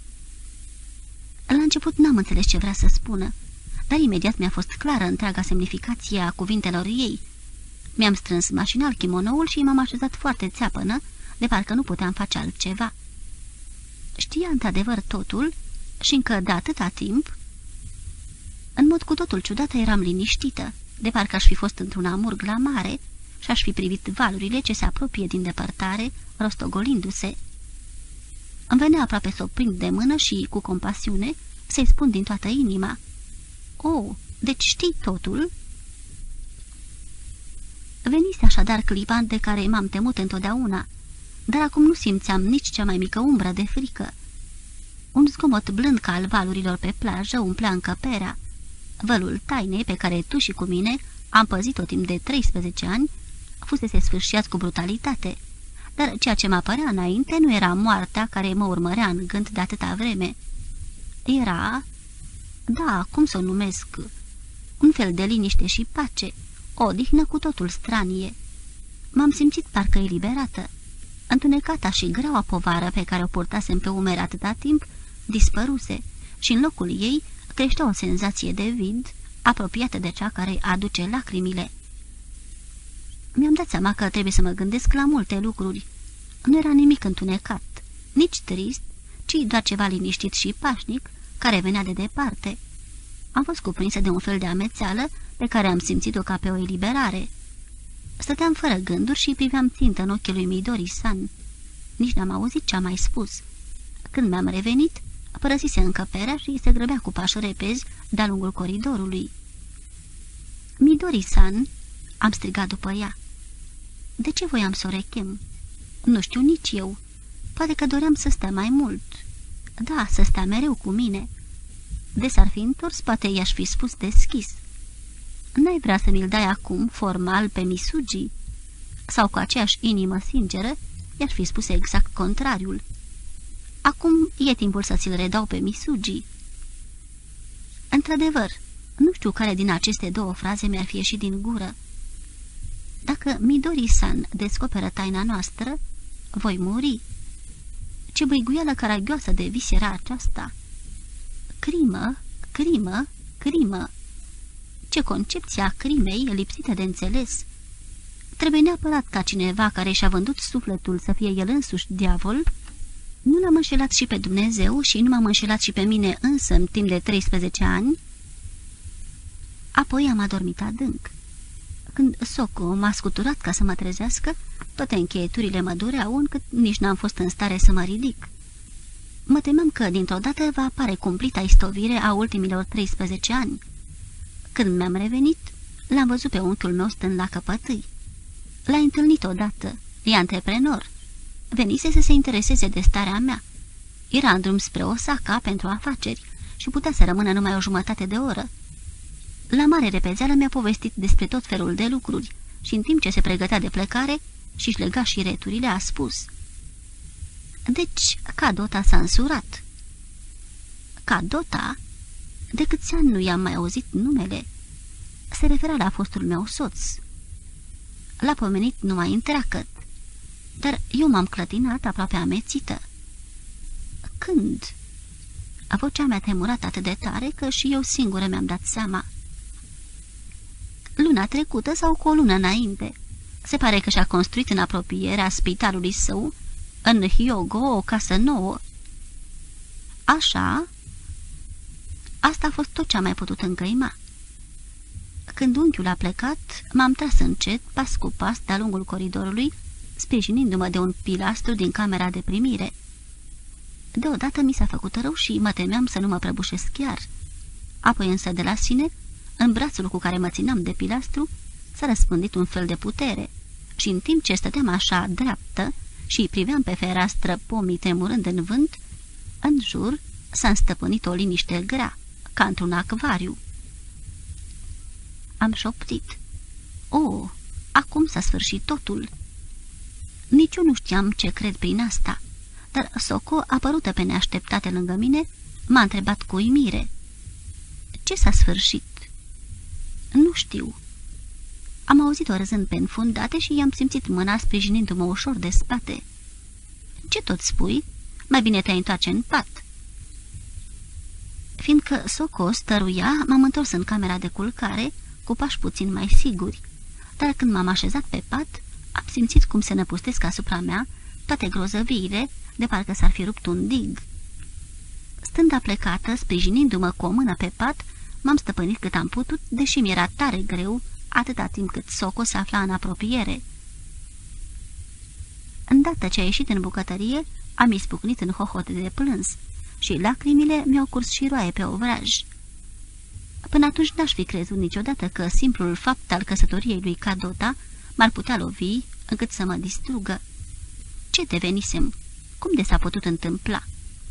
La început n-am înțeles ce vrea să spună, dar imediat mi-a fost clară întreaga semnificație a cuvintelor ei. Mi-am strâns mașinal kimonoul și m-am așezat foarte țeapănă, de parcă nu puteam face altceva. Știa într-adevăr totul și încă de atâta timp. În mod cu totul ciudat eram liniștită, de parcă aș fi fost într-un amurg la mare și aș fi privit valurile ce se apropie din depărtare, rostogolindu-se. Îmi venea aproape să o prind de mână și, cu compasiune, să-i spun din toată inima: "Oh, deci știi totul?" Venise așadar clipa de care m-am temut întotdeauna, dar acum nu simțeam nici cea mai mică umbră de frică. Un zgomot blând ca al valurilor pe plajă umplea încăperea. Vălul tainei pe care tu și cu mine am păzit-o timp de treisprezece ani fusese sfârșit cu brutalitate, dar ceea ce mă părea înainte nu era moartea care mă urmărea în gând de atâta vreme. Era, da, cum să o numesc, un fel de liniște și pace, o odihnă cu totul stranie. M-am simțit parcă eliberată. Întunecata și greaua povară pe care o purtasem pe umeri atâta timp dispăruse și în locul ei creștea o senzație de vid, apropiată de cea care aduce lacrimile. Mi-am dat seama că trebuie să mă gândesc la multe lucruri. Nu era nimic întunecat, nici trist, ci doar ceva liniștit și pașnic, care venea de departe. Am fost cuprinsă de un fel de amețeală pe care am simțit-o ca pe o eliberare. Stăteam fără gânduri și priveam țintă în ochii lui Midori-san. Nici n-am auzit ce a mai spus. Când mi-am revenit, părăsise încăperea și se grăbea cu pași repezi de-a lungul coridorului. Midori Midori-san, am strigat după ea. De ce voiam să o rechem? Nu știu nici eu. Poate că doream să stea mai mult. Da, să stea mereu cu mine. De s-ar fi întors, poate i-aș fi spus deschis. N-ai vrea să mi-l dai acum, formal, pe Misugi? Sau cu aceeași inimă sinceră, i-ar fi spus exact contrariul. Acum e timpul să ți-l redau pe Misugi. Într-adevăr, nu știu care din aceste două fraze mi-ar fi ieșit din gură. Dacă Midori-san descoperă taina noastră, voi muri. Ce băiguială caragioasă de vis era aceasta! Crimă, crimă, crimă! Ce concepție a crimei lipsită de înțeles! Trebuie neapărat ca cineva care și-a vândut sufletul să fie el însuși diavol. Nu l-am înșelat și pe Dumnezeu și nu m-am înșelat și pe mine însă în timp de treisprezece ani? Apoi am adormit adânc. Când Soko m-a scuturat ca să mă trezească, toate încheieturile mă dureau încât nici n-am fost în stare să mă ridic. Mă temeam că dintr-o dată va apare cumplita istovire a ultimilor treisprezece ani. Când mi-am revenit, l-am văzut pe unchiul meu stând la căpătâi. L-a întâlnit odată, e antreprenor. Venise să se intereseze de starea mea. Era în drum spre Osaka pentru afaceri și putea să rămână numai o jumătate de oră. La mare repezeală mi-a povestit despre tot felul de lucruri și în timp ce se pregătea de plecare și-și lega șireturile, a spus: Deci, Cadota s-a însurat. Cadota? De câți ani nu i-am mai auzit numele? Se referea la fostul meu soț. L-a pomenit numai întreagăt, dar eu m-am clătinat aproape amețită. Când? Vocea mea tremurat atât de tare că și eu singură mi-am dat seama. Luna trecută sau cu o lună înainte. Se pare că și-a construit în apropierea spitalului său, în Hyogo, o casă nouă. Așa? Asta a fost tot ce am mai putut încăima. Când unchiul a plecat, m-am tras încet, pas cu pas, de-a lungul coridorului, sprijinindu-mă de un pilastru din camera de primire. Deodată mi s-a făcut rău și mă temeam să nu mă prăbușesc chiar. Apoi însă de la sine, în brațul cu care mă țineam de pilastru, s-a răspândit un fel de putere și în timp ce stăteam așa dreaptă și priveam pe fereastră pomii tremurând în vânt, în jur s-a înstăpânit o liniște grea, ca într-un acvariu. Am șoptit. O, acum s-a sfârșit totul. Nici eu nu știam ce cred prin asta, dar Soko, apărută pe neașteptate lângă mine, m-a întrebat cu uimire: Ce s-a sfârșit? Nu știu. Am auzit-o râzând pe înfundate și i-am simțit mâna sprijinindu-mă ușor de spate. Ce tot spui? Mai bine te-ai întoarce în pat. Fiindcă Soko stăruia, m-am întors în camera de culcare, cu pași puțin mai siguri, dar când m-am așezat pe pat, am simțit cum se năpustesc asupra mea toate grozăviile, de parcă s-ar fi rupt un dig. Stând aplecată, sprijinindu-mă cu o mână pe pat, m-am stăpânit cât am putut, deși mi-era tare greu, atâta timp cât Soko se afla în apropiere. Îndată ce a ieșit în bucătărie, am izbucnit în hohote de plâns și lacrimile mi-au curs și roaie pe ovraj. Până atunci n-aș fi crezut niciodată că simplul fapt al căsătoriei lui Cadota m-ar putea lovi încât să mă distrugă. Ce devenisem? Cum de s-a putut întâmpla?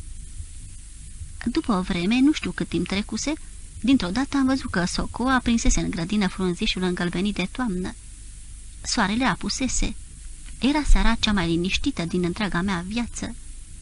După o vreme, nu știu cât timp trecuse, dintr-o dată am văzut că Soko aprinsese în grădină frunzișul îngălbenit de toamnă. Soarele apusese. Era seara cea mai liniștită din întreaga mea viață.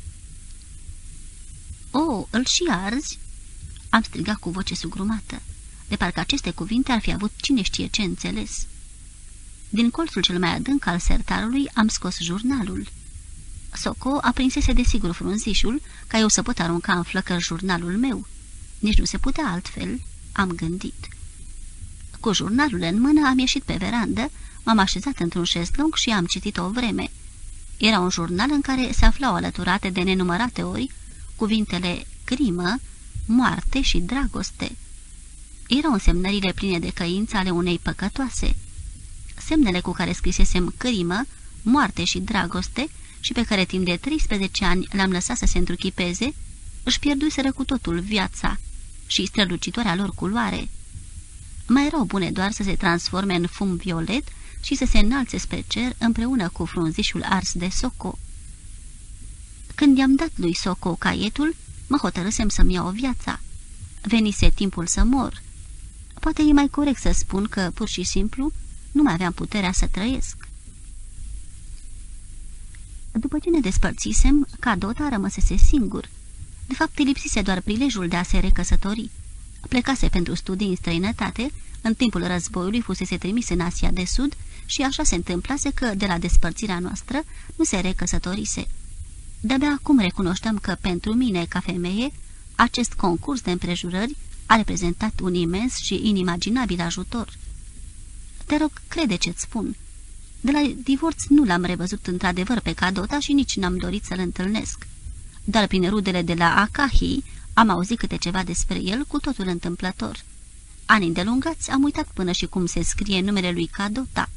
O, îl și arzi?" am strigat cu voce sugrumată, de parcă aceste cuvinte ar fi avut cine știe ce înțeles. Din colțul cel mai adânc al sertarului am scos jurnalul. Soko aprinsese desigur frunzișul, ca eu să pot arunca în flăcări jurnalul meu. Nici nu se putea altfel, am gândit. Cu jurnalul în mână am ieșit pe verandă, m-am așezat într-un șezlong și am citit o vreme. Era un jurnal în care se aflau alăturate de nenumărate ori cuvintele crimă, moarte și dragoste. Erau însemnările pline de căință ale unei păcătoase. Semnele cu care scrisesem crimă, moarte și dragoste și pe care timp de treisprezece ani le-am lăsat să se Mai erau bune doar să se transforme în fum violet și să se înalțe spre cer împreună cu frunzișul ars de Soco. Când i-am dat lui Soco caietul, mă hotărâsem să-mi iau viața. Venise timpul să mor. Poate e mai corect să spun că, pur și simplu, nu mai aveam puterea să trăiesc. După ce ne despărțisem, Cadota rămăsese singur. De fapt, îi lipsise doar prilejul de a se recăsători. Plecase pentru studii în străinătate, în timpul războiului fusese trimis în Asia de Sud și așa se întâmplase că, de la despărțirea noastră, nu se recăsătorise. De-abia acum recunoșteam că, pentru mine, ca femeie, acest concurs de împrejurări a reprezentat un imens și inimaginabil ajutor. Te rog, crede ce-ți spun. De la divorț nu l-am revăzut într-adevăr pe Cadota și nici n-am dorit să-l întâlnesc. Dar prin rudele de la Acahii am auzit câte ceva despre el, cu totul întâmplător. Ani îndelungați am uitat până și cum se scrie numele lui Cadota.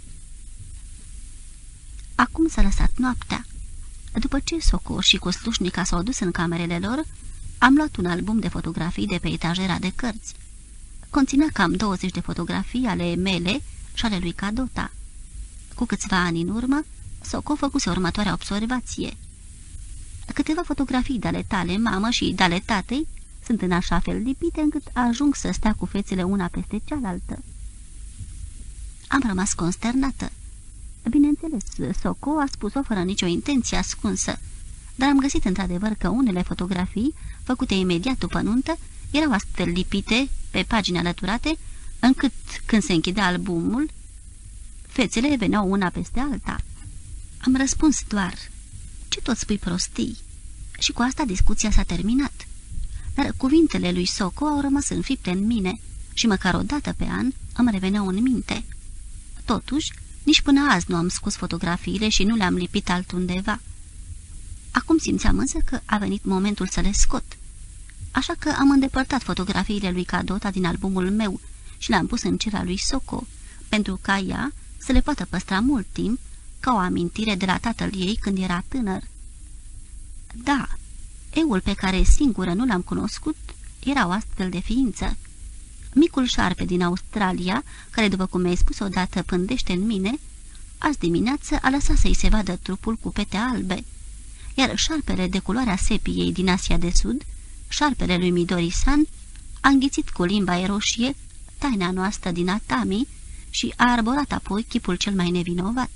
Acum s-a lăsat noaptea. După ce Soco și cu slușnica s-au dus în camerele lor, am luat un album de fotografii de pe etajera de cărți. Conținea cam douăzeci de fotografii ale mele și ale lui Cadota. Cu câțiva ani în urmă, Soco făcuse următoarea observație. Câteva fotografii de-ale tale, mamă, și de-ale tatei sunt în așa fel lipite încât ajung să stea cu fețele una peste cealaltă. Am rămas consternată. Bineînțeles, Soco a spus-o fără nicio intenție ascunsă, dar am găsit într-adevăr că unele fotografii, făcute imediat după nuntă, erau astfel lipite pe pagini alăturate, încât, când se închidea albumul, fețele veneau una peste alta. Am răspuns doar: ce tot spui prostii? Și cu asta discuția s-a terminat. Dar cuvintele lui Soco au rămas înfipte în mine și măcar o dată pe an îmi reveneau în minte. Totuși, nici până azi nu am scos fotografiile și nu le-am lipit altundeva. Acum simțeam însă că a venit momentul să le scot. Așa că am îndepărtat fotografiile lui Cadota din albumul meu și le-am pus în ceva lui Soco, pentru ca ea să le poată păstra mult timp, ca o amintire de la tatăl ei când era tânăr. Da, eul pe care singură nu l-am cunoscut era o astfel de ființă. Micul șarpe din Australia, care, după cum mi-ai spus odată, pândește în mine, azi dimineață a lăsat să-i se vadă trupul cu pete albe, iar șarpele de culoarea sepiei din Asia de Sud, șarpele lui Midori-san, a înghițit cu limba roșie taina noastră din Atami și a arborat apoi chipul cel mai nevinovat.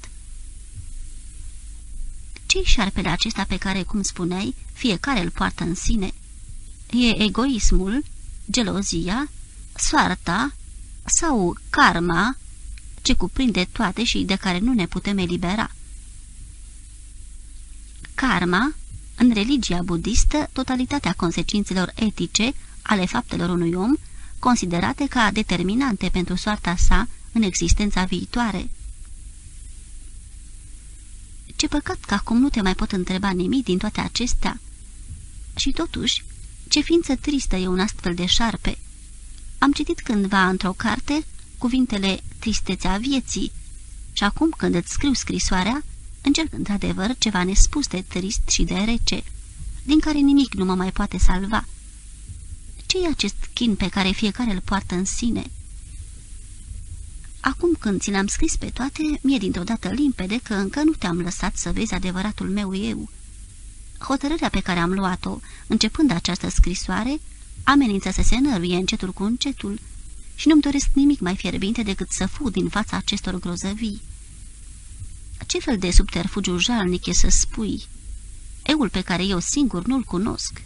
Ce-i șarpele acesta pe care, cum spuneai, fiecare îl poartă în sine? E egoismul, gelozia, soarta sau karma, ce cuprinde toate și de care nu ne putem elibera. Karma, în religia budistă, totalitatea consecințelor etice ale faptelor unui om, considerate ca determinante pentru soarta sa în existența viitoare. Ce păcat că acum nu te mai pot întreba nimic din toate acestea. Și totuși, ce ființă tristă e un astfel de șarpe. Am citit cândva într-o carte cuvintele tristețea vieții și acum când îți scriu scrisoarea, încerc într-adevăr ceva nespus de trist și de rece, din care nimic nu mă mai poate salva. Ce e acest chin pe care fiecare îl poartă în sine? Acum când ți le-am scris pe toate, mi-e dintr-o dată limpede că încă nu te-am lăsat să vezi adevăratul meu eu. Hotărârea pe care am luat-o, începând această scrisoare, amenință să se năruie încetul cu încetul și nu-mi doresc nimic mai fierbinte decât să fug din fața acestor grozăvii. Ce fel de subterfugiu jalnic e să spui? Eul pe care eu singur nu-l cunosc.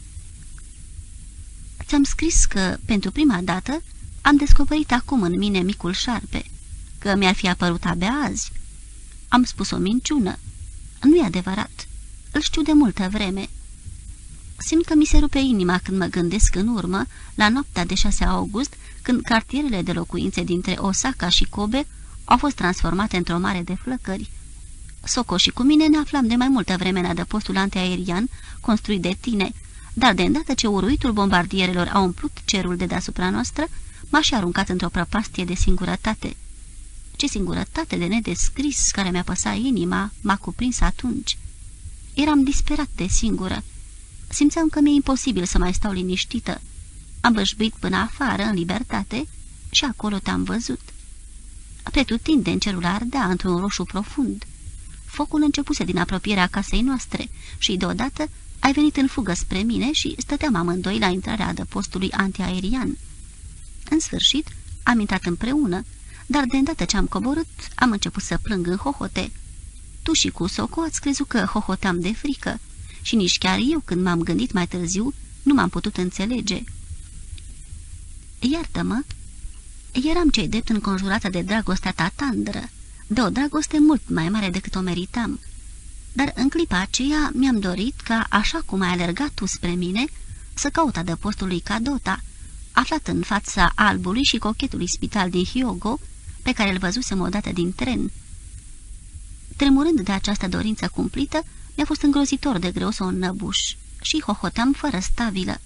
Ți-am scris că, pentru prima dată, am descoperit acum în mine micul șarpe, că mi-ar fi apărut abia azi. Am spus o minciună. Nu e adevărat. Îl știu de multă vreme. Simt că mi se rupe inima când mă gândesc în urmă, la noaptea de șase august, când cartierele de locuințe dintre Osaka și Kobe au fost transformate într-o mare de flăcări. Soco și cu mine ne aflam de mai multă vreme în adăpostul antiaerian construit de tine, dar de îndată ce uruitul bombardierelor a umplut cerul de deasupra noastră, m-a și aruncat într-o prăpastie de singurătate. Ce singurătate de nedescris care mi-a păsat inima m-a cuprins atunci. Eram disperat de singură. Simțeam că mi-e imposibil să mai stau liniștită. Am bășbuit până afară, în libertate, și acolo te-am văzut. Pretutindeni cerul ardea într-un roșu profund. Focul începuse din apropierea casei noastre și, deodată, ai venit în fugă spre mine și stăteam amândoi la intrarea adăpostului antiaerian. În sfârșit, am intrat împreună, dar de îndată ce am coborât, am început să plâng în hohote. Tu și cu Soco ați crezut că hohoteam de frică și nici chiar eu, când m-am gândit mai târziu, nu m-am putut înțelege. Iartă-mă, eram cei drept înconjurată de dragostea ta tandră, de o dragoste mult mai mare decât o meritam. Dar în clipa aceea mi-am dorit ca, așa cum ai alergat tu spre mine, să caut adăpostul lui Cadota, aflat în fața albului și cochetului spital din Hyogo, pe care îl văzusem odată din tren. Tremurând de această dorință cumplită, mi-a fost îngrozitor de greu să o înnăbuș și hohoteam fără stabilă.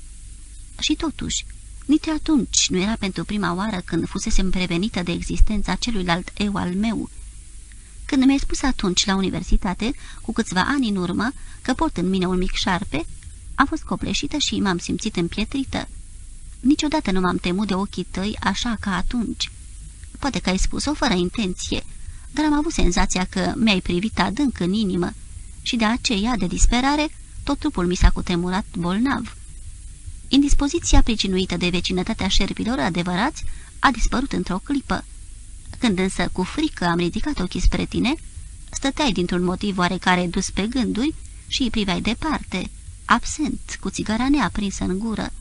Și totuși, nici atunci nu era pentru prima oară când fusesem prevenită de existența celuilalt eu al meu. Când mi-ai spus atunci la universitate, cu câțiva ani în urmă, că port în mine un mic șarpe, am fost copleșită și m-am simțit împietrită. Niciodată nu m-am temut de ochii tăi așa ca atunci. Poate că ai spus-o fără intenție, dar am avut senzația că mi-ai privit adânc în inimă și de aceea, de disperare, tot trupul mi s-a cutemurat bolnav. Indispoziția pricinuită de vecinătatea șerpilor adevărați a dispărut într-o clipă. Când însă cu frică am ridicat ochii spre tine, stăteai dintr-un motiv oarecare dus pe gânduri și îi priveai departe, absent, cu țigara neaprinsă în gură.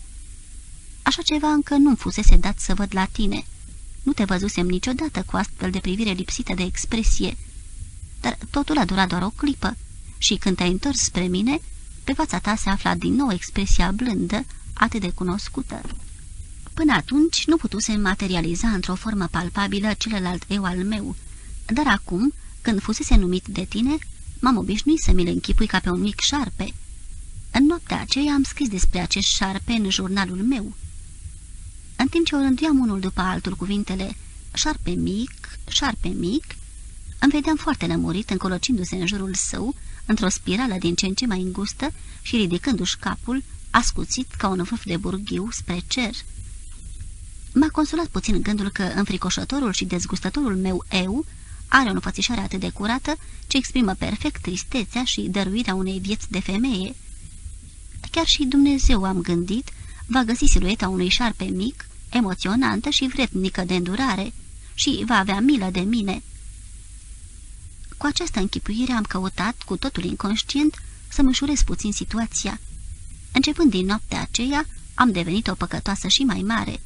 Așa ceva încă nu-mi fusese dat să văd la tine. Nu te văzusem niciodată cu astfel de privire lipsită de expresie. Dar totul a durat doar o clipă și când te-ai întors spre mine, pe fața ta se afla din nou expresia blândă, atât de cunoscută. Până atunci nu putusem materializa într-o formă palpabilă celălalt eu al meu, dar acum, când fusese numit de tine, m-am obișnuit să mi-l închipui ca pe un mic șarpe. În noaptea aceea am scris despre acest șarpe în jurnalul meu. În timp ce o rânduiam unul după altul cuvintele șarpe mic, șarpe mic, îmi vedeam foarte lămurit încolocindu-se în jurul său, într-o spirală din ce în ce mai îngustă și ridicându-și capul, ascuțit ca un vârf de burghiu spre cer. M-a consolat puțin gândul că înfricoșătorul și dezgustătorul meu eu are o înfățișare atât de curată ce exprimă perfect tristețea și dăruirea unei vieți de femeie. Chiar și Dumnezeu, am gândit, va găsi silueta unui șarpe mic, emoționantă și vrednică de îndurare și va avea milă de mine. Cu această închipuire am căutat, cu totul inconștient, să-mi ușurez puțin situația. Începând din noaptea aceea, am devenit o păcătoasă și mai mare.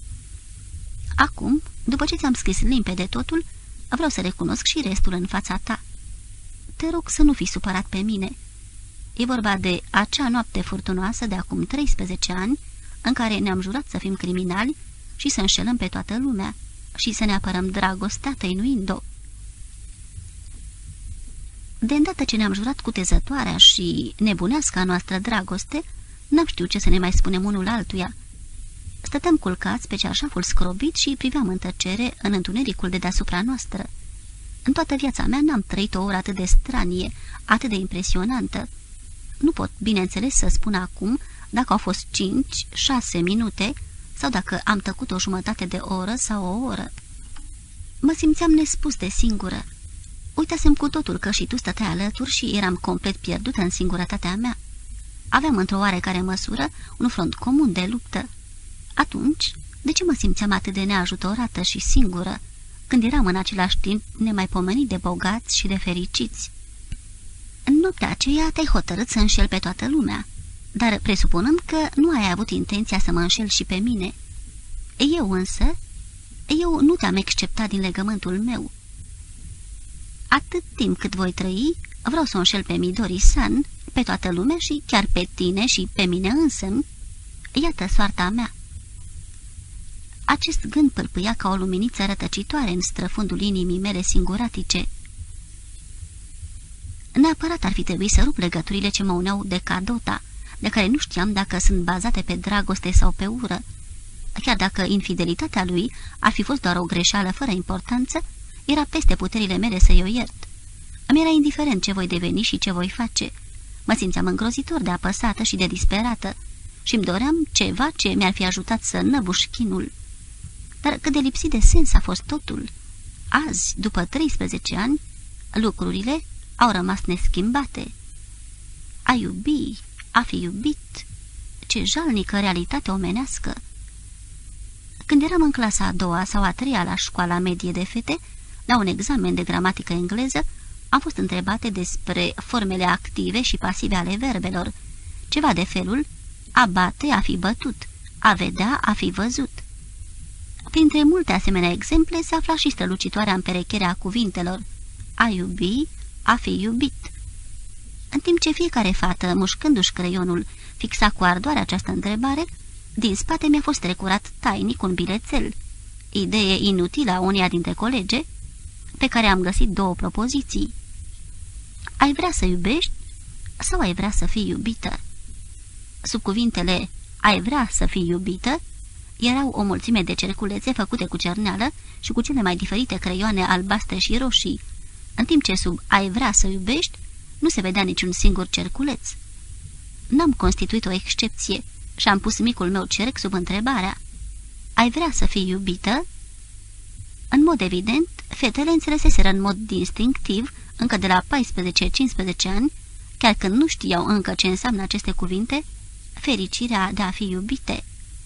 Acum, după ce ți-am scris limpede totul, vreau să recunosc și restul în fața ta. Te rog să nu fii supărat pe mine. E vorba de acea noapte furtunoasă de acum treisprezece ani, în care ne-am jurat să fim criminali și să înșelăm pe toată lumea și să ne apărăm dragostea tăinuind-o. De îndată ce ne-am jurat cutezătoarea și nebuneasca noastră dragoste, n-am știut ce să ne mai spunem unul altuia. Stăteam culcați pe cearșaful scrobit și priveam în tăcere în întunericul de deasupra noastră. În toată viața mea n-am trăit o oră atât de stranie, atât de impresionantă. Nu pot, bineînțeles, să spun acum dacă au fost cinci, șase minute sau dacă am tăcut o jumătate de oră sau o oră. Mă simțeam nespus de singură. Uitasem cu totul că și tu stăteai alături și eram complet pierdută în singurătatea mea. Aveam într-o oarecare măsură un front comun de luptă. Atunci, de ce mă simțeam atât de neajutorată și singură, când eram în același timp nemaipomenit de bogați și de fericiți? În noaptea aceea te-ai hotărât să înșel pe toată lumea, dar presupunând că nu ai avut intenția să mă înșel și pe mine. Eu însă, eu nu te-am exceptat din legământul meu. Atât timp cât voi trăi, vreau să o înșel pe Midori-san, pe toată lumea și chiar pe tine și pe mine însămi. Iată soarta mea. Acest gând pâlpâia ca o luminiță rătăcitoare în străfundul inimii mele singuratice. Neapărat ar fi trebuit să rup legăturile ce mă uneau de Cadota, de care nu știam dacă sunt bazate pe dragoste sau pe ură. Chiar dacă infidelitatea lui ar fi fost doar o greșeală fără importanță, era peste puterile mele să-i o iert. Îmi era indiferent ce voi deveni și ce voi face. Mă simțeam îngrozitor de apăsată și de disperată și îmi doream ceva ce mi-ar fi ajutat să năbuș chinul. dar cât de lipsit de sens a fost totul. Azi, după treisprezece ani, lucrurile au rămas neschimbate. A iubi, a fi iubit, ce jalnică realitate omenească! Când eram în clasa a doua sau a treia la școala medie de fete, la un examen de gramatică engleză, am fost întrebate despre formele active și pasive ale verbelor, ceva de felul a bate, a fi bătut, a vedea, a fi văzut. Printre multe asemenea exemple se afla și strălucitoarea împerecherea a cuvintelor a iubi, a fi iubit. În timp ce fiecare fată, mușcându-și creionul, fixa cu ardoare această întrebare, din spate mi-a fost trecurat tainic un bilețel, idee inutilă a uneia dintre colege, pe care am găsit două propoziții. Ai vrea să iubești sau ai vrea să fii iubită? Sub cuvintele ai vrea să fii iubită erau o mulțime de cerculețe făcute cu cerneală și cu cele mai diferite creioane albastre și roșii, în timp ce sub ai vrea să iubești nu se vedea niciun singur cerculeț. N-am constituit o excepție și am pus micul meu cerc sub întrebarea: ai vrea să fii iubită? În mod evident, fetele înțeleseseră în mod distinctiv, încă de la paisprezece-cincisprezece ani, chiar când nu știau încă ce înseamnă aceste cuvinte, fericirea de a fi iubite.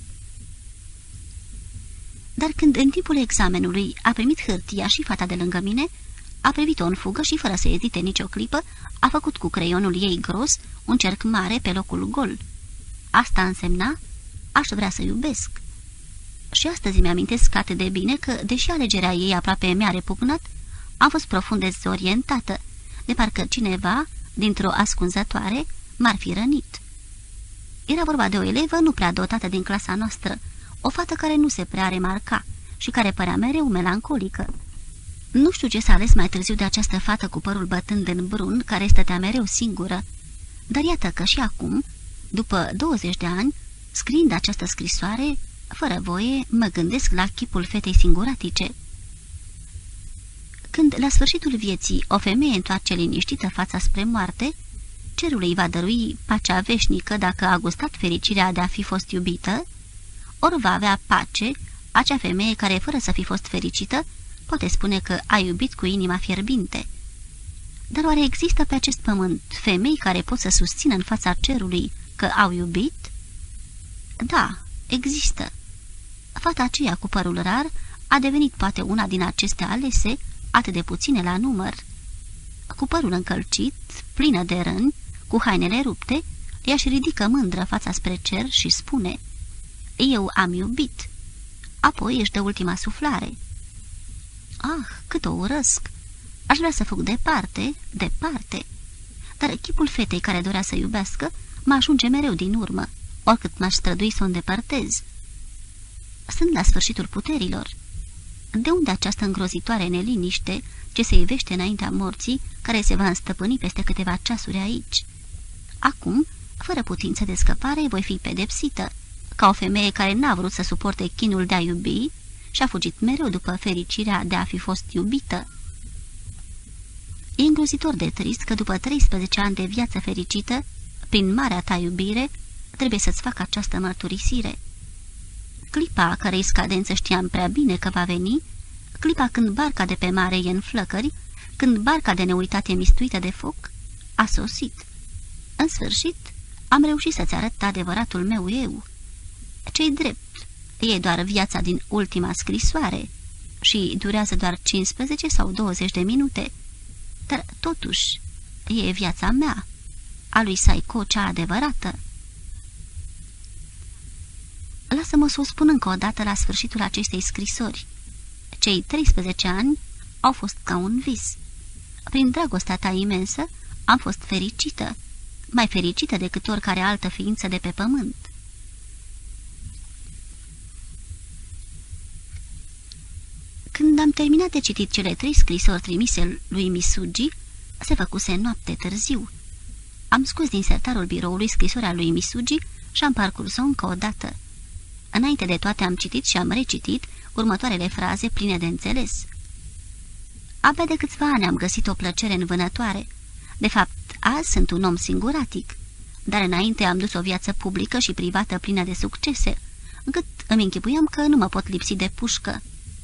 Dar când în timpul examenului a primit hârtia și fata de lângă mine, a privit-o în fugă și, fără să ezite nicio clipă, a făcut cu creionul ei gros un cerc mare pe locul gol. Asta însemna: aș vrea să iubesc. Și astăzi mi-amintesc atât de bine că, deși alegerea ei aproape mi-a repugnat, am fost profund dezorientată, de parcă cineva, dintr-o ascunzătoare, m-ar fi rănit. Era vorba de o elevă nu prea dotată din clasa noastră, o fată care nu se prea remarca și care părea mereu melancolică. Nu știu ce s-a ales mai târziu de această fată cu părul bătând în brun, care stătea mereu singură, dar iată că și acum, după douăzeci de ani, scriind această scrisoare, fără voie, mă gândesc la chipul fetei singuratice. Când, la sfârșitul vieții, o femeie întoarce liniștită fața spre moarte, cerul îi va dărui pacea veșnică dacă a gustat fericirea de a fi fost iubită, ori va avea pace acea femeie care, fără să fi fost fericită, poate spune că a iubit cu inima fierbinte. Dar oare există pe acest pământ femei care pot să susțină în fața cerului că au iubit? Da, există. Fata aceea cu părul rar a devenit poate una din aceste alese, atât de puține la număr. Cu părul încălcit, plină de răni, cu hainele rupte, ea își ridică mândră fața spre cer și spune: eu am iubit. Apoi își dă ultima suflare. Ah, cât o urăsc! Aș vrea să fug departe, departe. Dar chipul fetei care dorea să iubească mă ajunge mereu din urmă, oricât m-aș strădui să o îndepărtez. Sunt la sfârșitul puterilor. De unde această îngrozitoare neliniște ce se ivește înaintea morții, care se va înstăpâni peste câteva ceasuri aici? Acum, fără putință de scăpare, voi fi pedepsită, ca o femeie care n-a vrut să suporte chinul de a iubi și a fugit mereu după fericirea de a fi fost iubită. E îngrozitor de trist că după treisprezece ani de viață fericită, prin marea ta iubire, trebuie să-ți fac această mărturisire. Clipa cărei scadență știam prea bine că va veni, clipa când barca de pe mare e în flăcări, când barca de neuitate mistuită de foc, a sosit. În sfârșit, am reușit să-ți arăt adevăratul meu eu. Ce-i drept, e doar viața din ultima scrisoare și durează doar cincisprezece sau douăzeci de minute, dar totuși e viața mea, a lui Saiko cea adevărată. Lasă-mă să o spun încă o dată la sfârșitul acestei scrisori. Cei treisprezece ani au fost ca un vis. Prin dragostea ta imensă am fost fericită, mai fericită decât oricare altă ființă de pe pământ. Când am terminat de citit cele trei scrisori trimise lui Misugi, se făcuse noapte târziu. Am scos din sertarul biroului scrisoarea lui Misugi și am parcurs-o încă o dată. Înainte de toate am citit și am recitit următoarele fraze pline de înțeles. Abia de câțiva ani am găsit o plăcere învânătoare. De fapt, azi sunt un om singuratic, dar înainte am dus o viață publică și privată plină de succese, încât îmi închipuiam că nu mă pot lipsi de pușcă.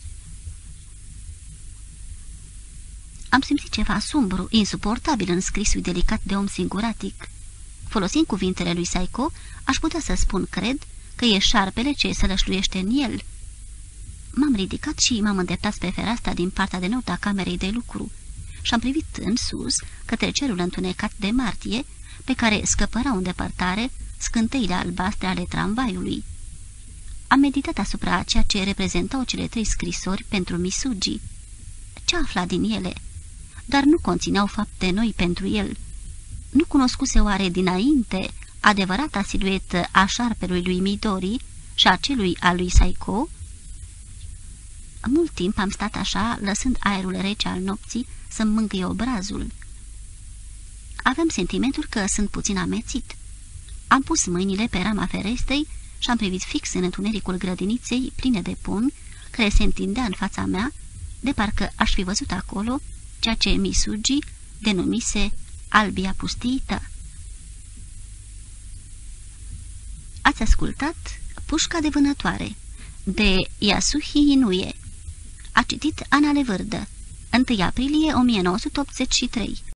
Am simțit ceva sumbru, insuportabil în scrisul delicat de om singuratic. Folosind cuvintele lui Psycho, aș putea să spun, cred, că e șarpele ce se lășluiește în el. M-am ridicat și m-am îndreptat pe fereastra din partea de nord a camerei de lucru și-am privit în sus, către cerul întunecat de martie, pe care scăpărau în depărtare scânteile albastre ale tramvaiului. Am meditat asupra ceea ce reprezentau cele trei scrisori pentru Misugi. Ce afla din ele? Dar nu conțineau fapte noi pentru el. Nu cunoscuse oare dinainte adevărata siluetă a șarpelui lui Midori și a celui al lui Psycho? Mult timp am stat așa, lăsând aerul rece al nopții să-mi mângâie obrazul. Aveam sentimentul că sunt puțin amețit. Am pus mâinile pe rama ferestrei și am privit fix în întunericul grădiniței pline de pom, care se întindea în fața mea, de parcă aș fi văzut acolo ceea ce Misugi denumise albia pustiită. Ați ascultat Pușca de vânătoare de Yasuhi Inoue. A citit Ana Levârdă, întâi aprilie o mie nouă sute optzeci și trei.